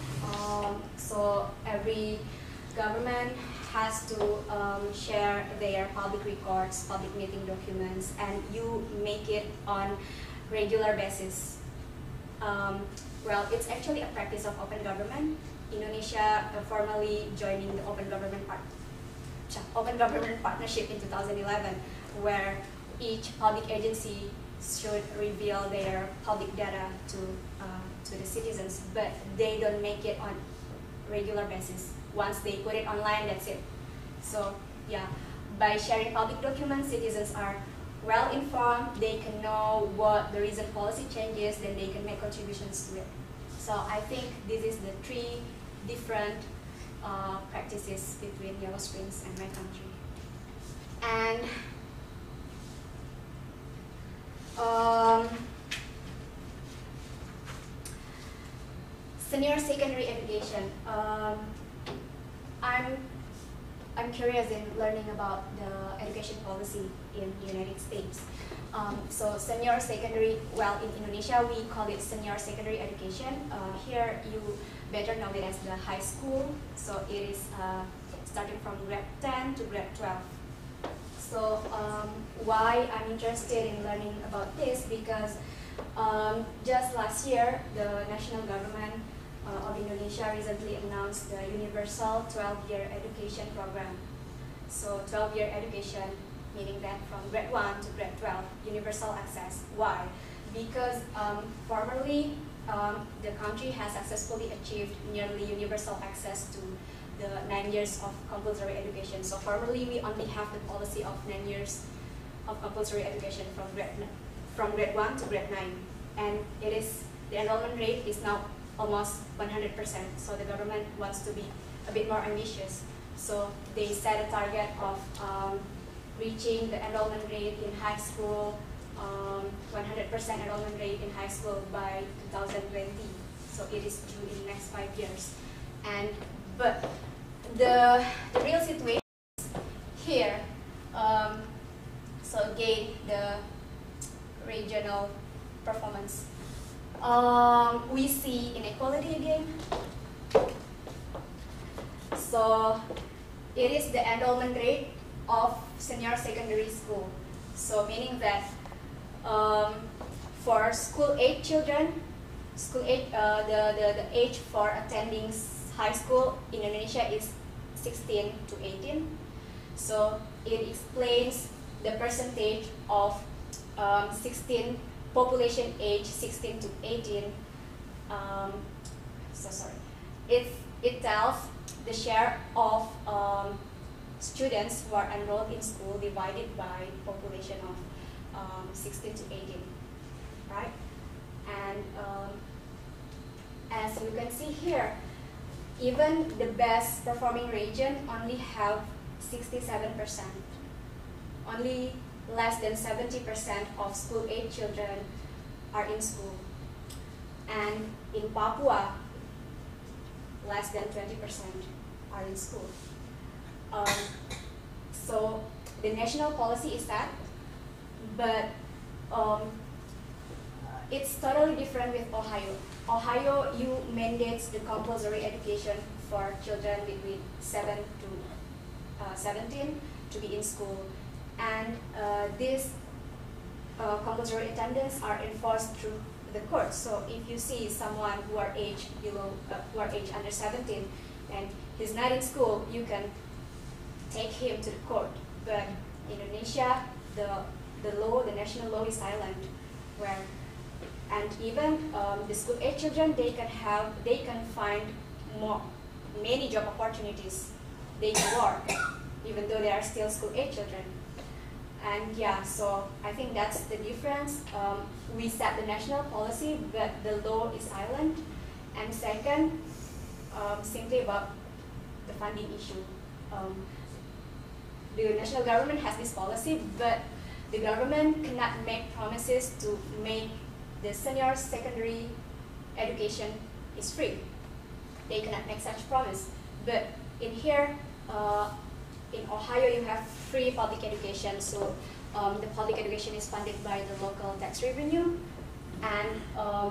So every government has to share their public records, public meeting documents, and you make it on regular basis. Well, it's actually a practice of open government. Indonesia formally joining the Open Government Partnership in 2011, where each public agency should reveal their public data to the citizens, but they don't make it on regular basis. Once they put it online, that's it. So yeah, by sharing public documents, citizens are well informed, they can know what the recent policy changes, then they can make contributions to it. So I think this is the three different practices between Yellow Springs and my country. And senior secondary education. I'm curious in learning about the education policy in the United States. So senior secondary, well, in Indonesia we call it senior secondary education. Here you better know it as the high school. So it is starting from grade 10 to grade 12. So why I'm interested in learning about this, because just last year the national government of Indonesia recently announced the Universal 12-year education program. So 12-year education, meaning that from grade 1 to grade 12, universal access. Why? Because formerly the country has successfully achieved nearly universal access to the 9 years of compulsory education. So formerly we only have the policy of 9 years of compulsory education from grade 1 to grade 9. And it is, the enrollment rate is now almost 100%. So the government wants to be a bit more ambitious. So they set a target of reaching the enrollment rate in high school, 100% enrollment rate in high school by 2020. So it is due in the next 5 years. But the real situation here, so again, the regional performance. We see inequality again. So it is the enrollment rate of senior secondary school. So meaning that for school age children, the age for attending high school in Indonesia is 16 to 18. So it explains the percentage of population age 16 to 18. It tells the share of students who are enrolled in school divided by population of 16 to 18, right? And as you can see here, even the best performing region only have 67%. Only less than 70% of school age children are in school. And in Papua, less than 20% are in school. So the national policy is that, but it's totally different with Ohio. Ohio, you mandate the compulsory education for children between 7 to 17 to be in school. And these compulsory attendance are enforced through the court. So if you see someone who are aged under 17 and he's not in school, you can take him to the court. But in Indonesia, the national law is silent, and even the school age children, they can find many job opportunities. They can work, even though they are still school age children. And yeah, so I think that's the difference. We set the national policy, but the law is silent. And second, simply about the funding issue. The national government has this policy, but the government cannot make promises to make the senior secondary education is free. They cannot make such promise. But in here, in Ohio, you have free public education. So the public education is funded by the local tax revenue. And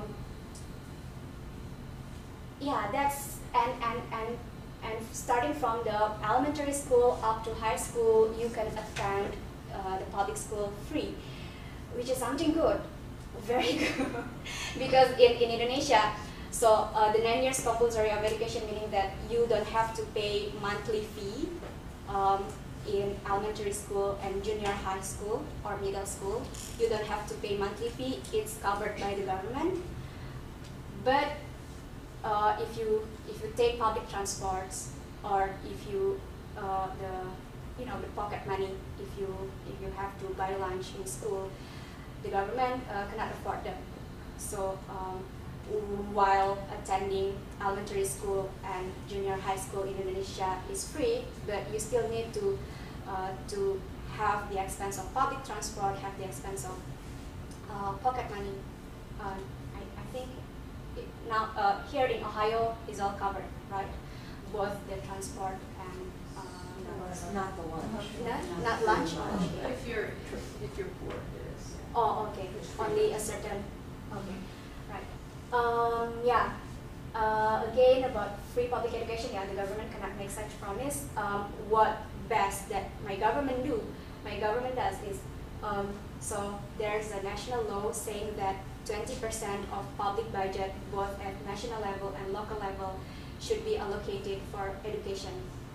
yeah, that's, and starting from the elementary school up to high school, you can attend the public school free, which is something good, very good. Because in Indonesia, so the 9 years compulsory of education, meaning that you don't have to pay monthly fee in elementary school and junior high school or middle school. You don't have to pay monthly fee, it's covered by the government. But if you take public transports, or if you the pocket money, if you have to buy lunch in school, the government cannot afford them. So while attending elementary school and junior high school in Indonesia is free, but you still need to have the expense of public transport, have the expense of pocket money. I think now here in Ohio is all covered, right? Both the transport and not the lunch. Not lunch. If you're poor, it is. Oh, okay. Only a certain. Okay, right. Yeah. Again, about free public education, yeah, the government cannot make such promise. What best that my government does is, so there's a national law saying that 20% of public budget, both at national level and local level, should be allocated for education.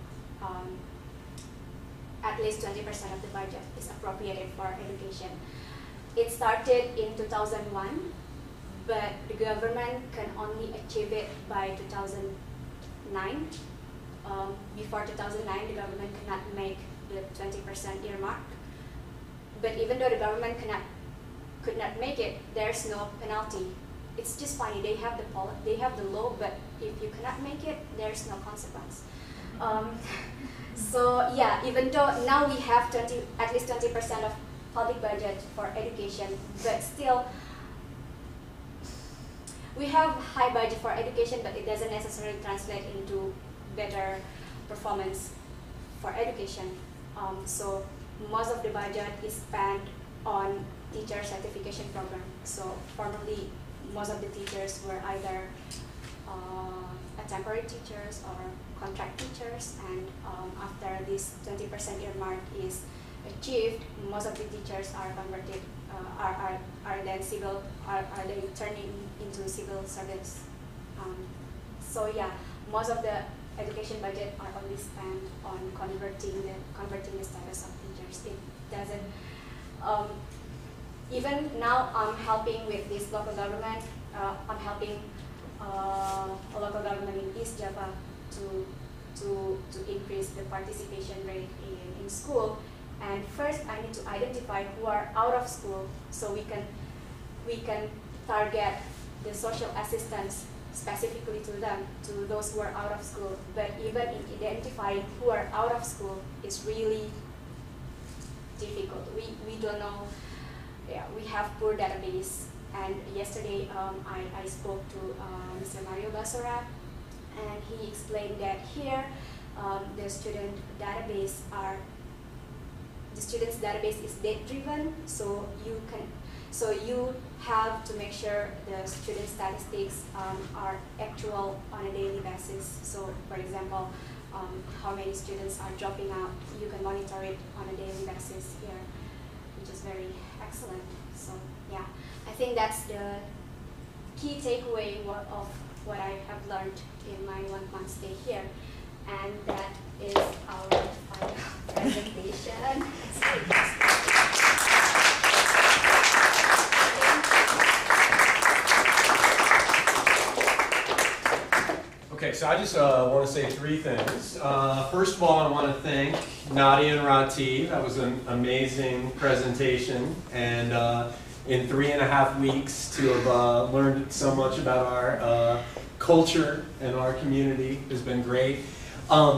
At least 20% of the budget is appropriated for education. It started in 2001, but the government can only achieve it by 2009. Before 2009, the government cannot make the 20% earmark. But even though the government could not make it, there's no penalty. It's just funny. They have the law, but if you cannot make it, there's no consequence. So yeah, even though now we have at least 20% of public budget for education, but still we have high budget for education, but it doesn't necessarily translate into better performance for education. So most of the budget is spent on teacher certification program. So formerly, most of the teachers were either temporary teachers or contract teachers, and after this 20% earmark is achieved, most of the teachers are converted, are then turning into civil service. So yeah, most of the education budget are only spent on converting the status of teachers. It doesn't. Even now, I'm helping with this local government. I'm helping a local government in East Java to increase the participation rate in school. And first, I need to identify who are out of school, so we can target the social assistance specifically to them, to those who are out of school. But even in identifying who are out of school is really difficult. We don't know. Yeah, we have poor database. And yesterday, I spoke to Mr. Mario Basora, and he explained that here the student database the student's database is date-driven, so you have to make sure the student statistics are actual on a daily basis. So, for example, how many students are dropping out, you can monitor it on a daily basis here, which is very excellent. So, yeah, I think that's the key takeaway of what I have learned in my 1 month stay here, and that is our final presentation. Okay, so I just want to say 3 things. First of all, I want to thank Nadia and Rati. That was an amazing presentation, and in 3.5 weeks to have learned so much about our culture and our community has been great.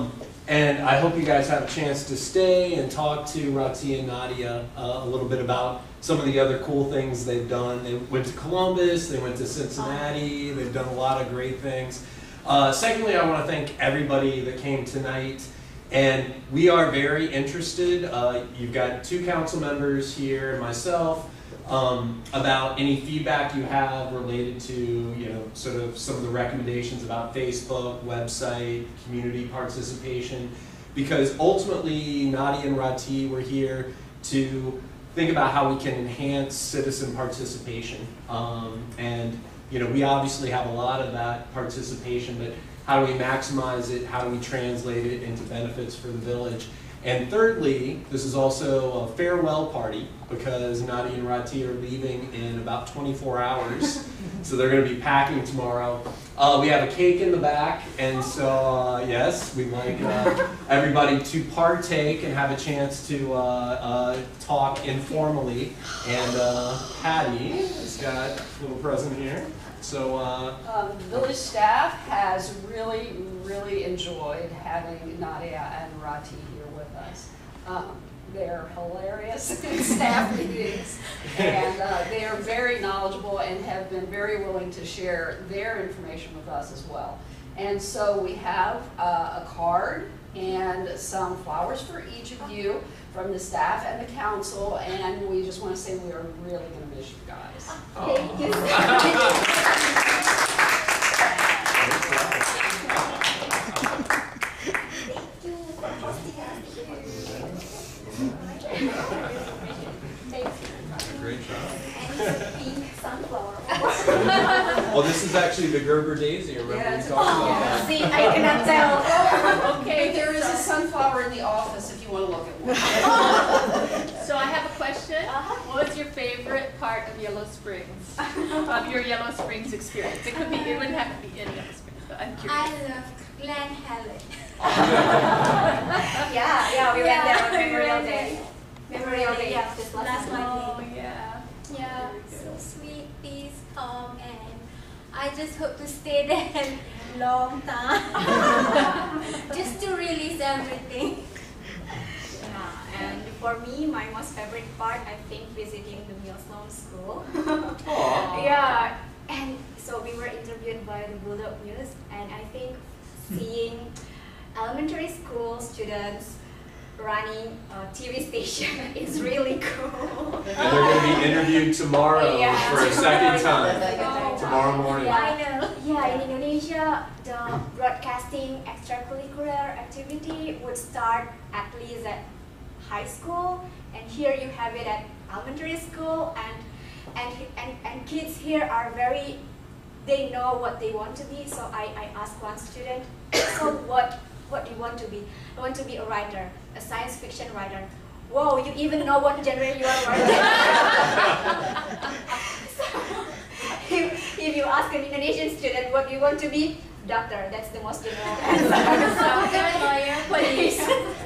And I hope you guys have a chance to stay and talk to Rati and Nadia a little bit about some of the other cool things they've done. They went to Columbus, they went to Cincinnati, they've done a lot of great things. Secondly, I want to thank everybody that came tonight. And we are very interested, you've got 2 council members here and myself, about any feedback you have related to, you know, sort of some of the recommendations about Facebook, website, community participation, because ultimately Nadia and Rati were here to think about how we can enhance citizen participation. And, you know, we obviously have a lot of that participation, but how do we maximize it? How do we translate it into benefits for the village? And thirdly, this is also a farewell party because Nadia and Rati are leaving in about 24 hours. So they're going to be packing tomorrow. We have a cake in the back, and so yes, we'd like everybody to partake and have a chance to talk informally. And Patty has got a little present here. So village staff has really enjoyed having Nadia and Rati here with us. They're hilarious in staff meetings, and they are very knowledgeable and have been very willing to share their information with us as well. And so we have a card and some flowers for each of you from the staff and the council, and we just want to say we are really going to miss you guys. Thank you so much. Great job. Pink sunflower. Well, this is actually the Gerber daisy. Remember we talked about that? See, I cannot tell. Okay, there is a sunflower in the office if you want to look at one. So I have a question. What's your favorite part of Yellow Springs? Of your Yellow Springs experience? It wouldn't have to be in Yellow Springs, but I'm curious. I love Glen Helen. Yeah, we went there on Memorial Day. Memorial Day, Yeah, just last month. Monday. Yeah, so sweet, peace, calm, and I just hope to stay there long time. Just to release everything. Yeah, and for me, my most favorite part, I think, visiting the Millstone School. Yeah, and so we were interviewed by the Bulldog News, and I think seeing elementary school students running a TV station is really cool. And they're going to be interviewed tomorrow for a second time. Oh, Tomorrow morning. Yeah, I know. Yeah, in Indonesia, the broadcasting extracurricular activity would start at least at high school, and here you have it at elementary school, and kids here are very, they know what they want to be. So I asked one student, so what do you want to be? I want to be a writer, a science fiction writer. Whoa, you even know what genre you are writing? So, if you ask an Indonesian student what you want to be, doctor, that's the most general answer. Lawyer, police.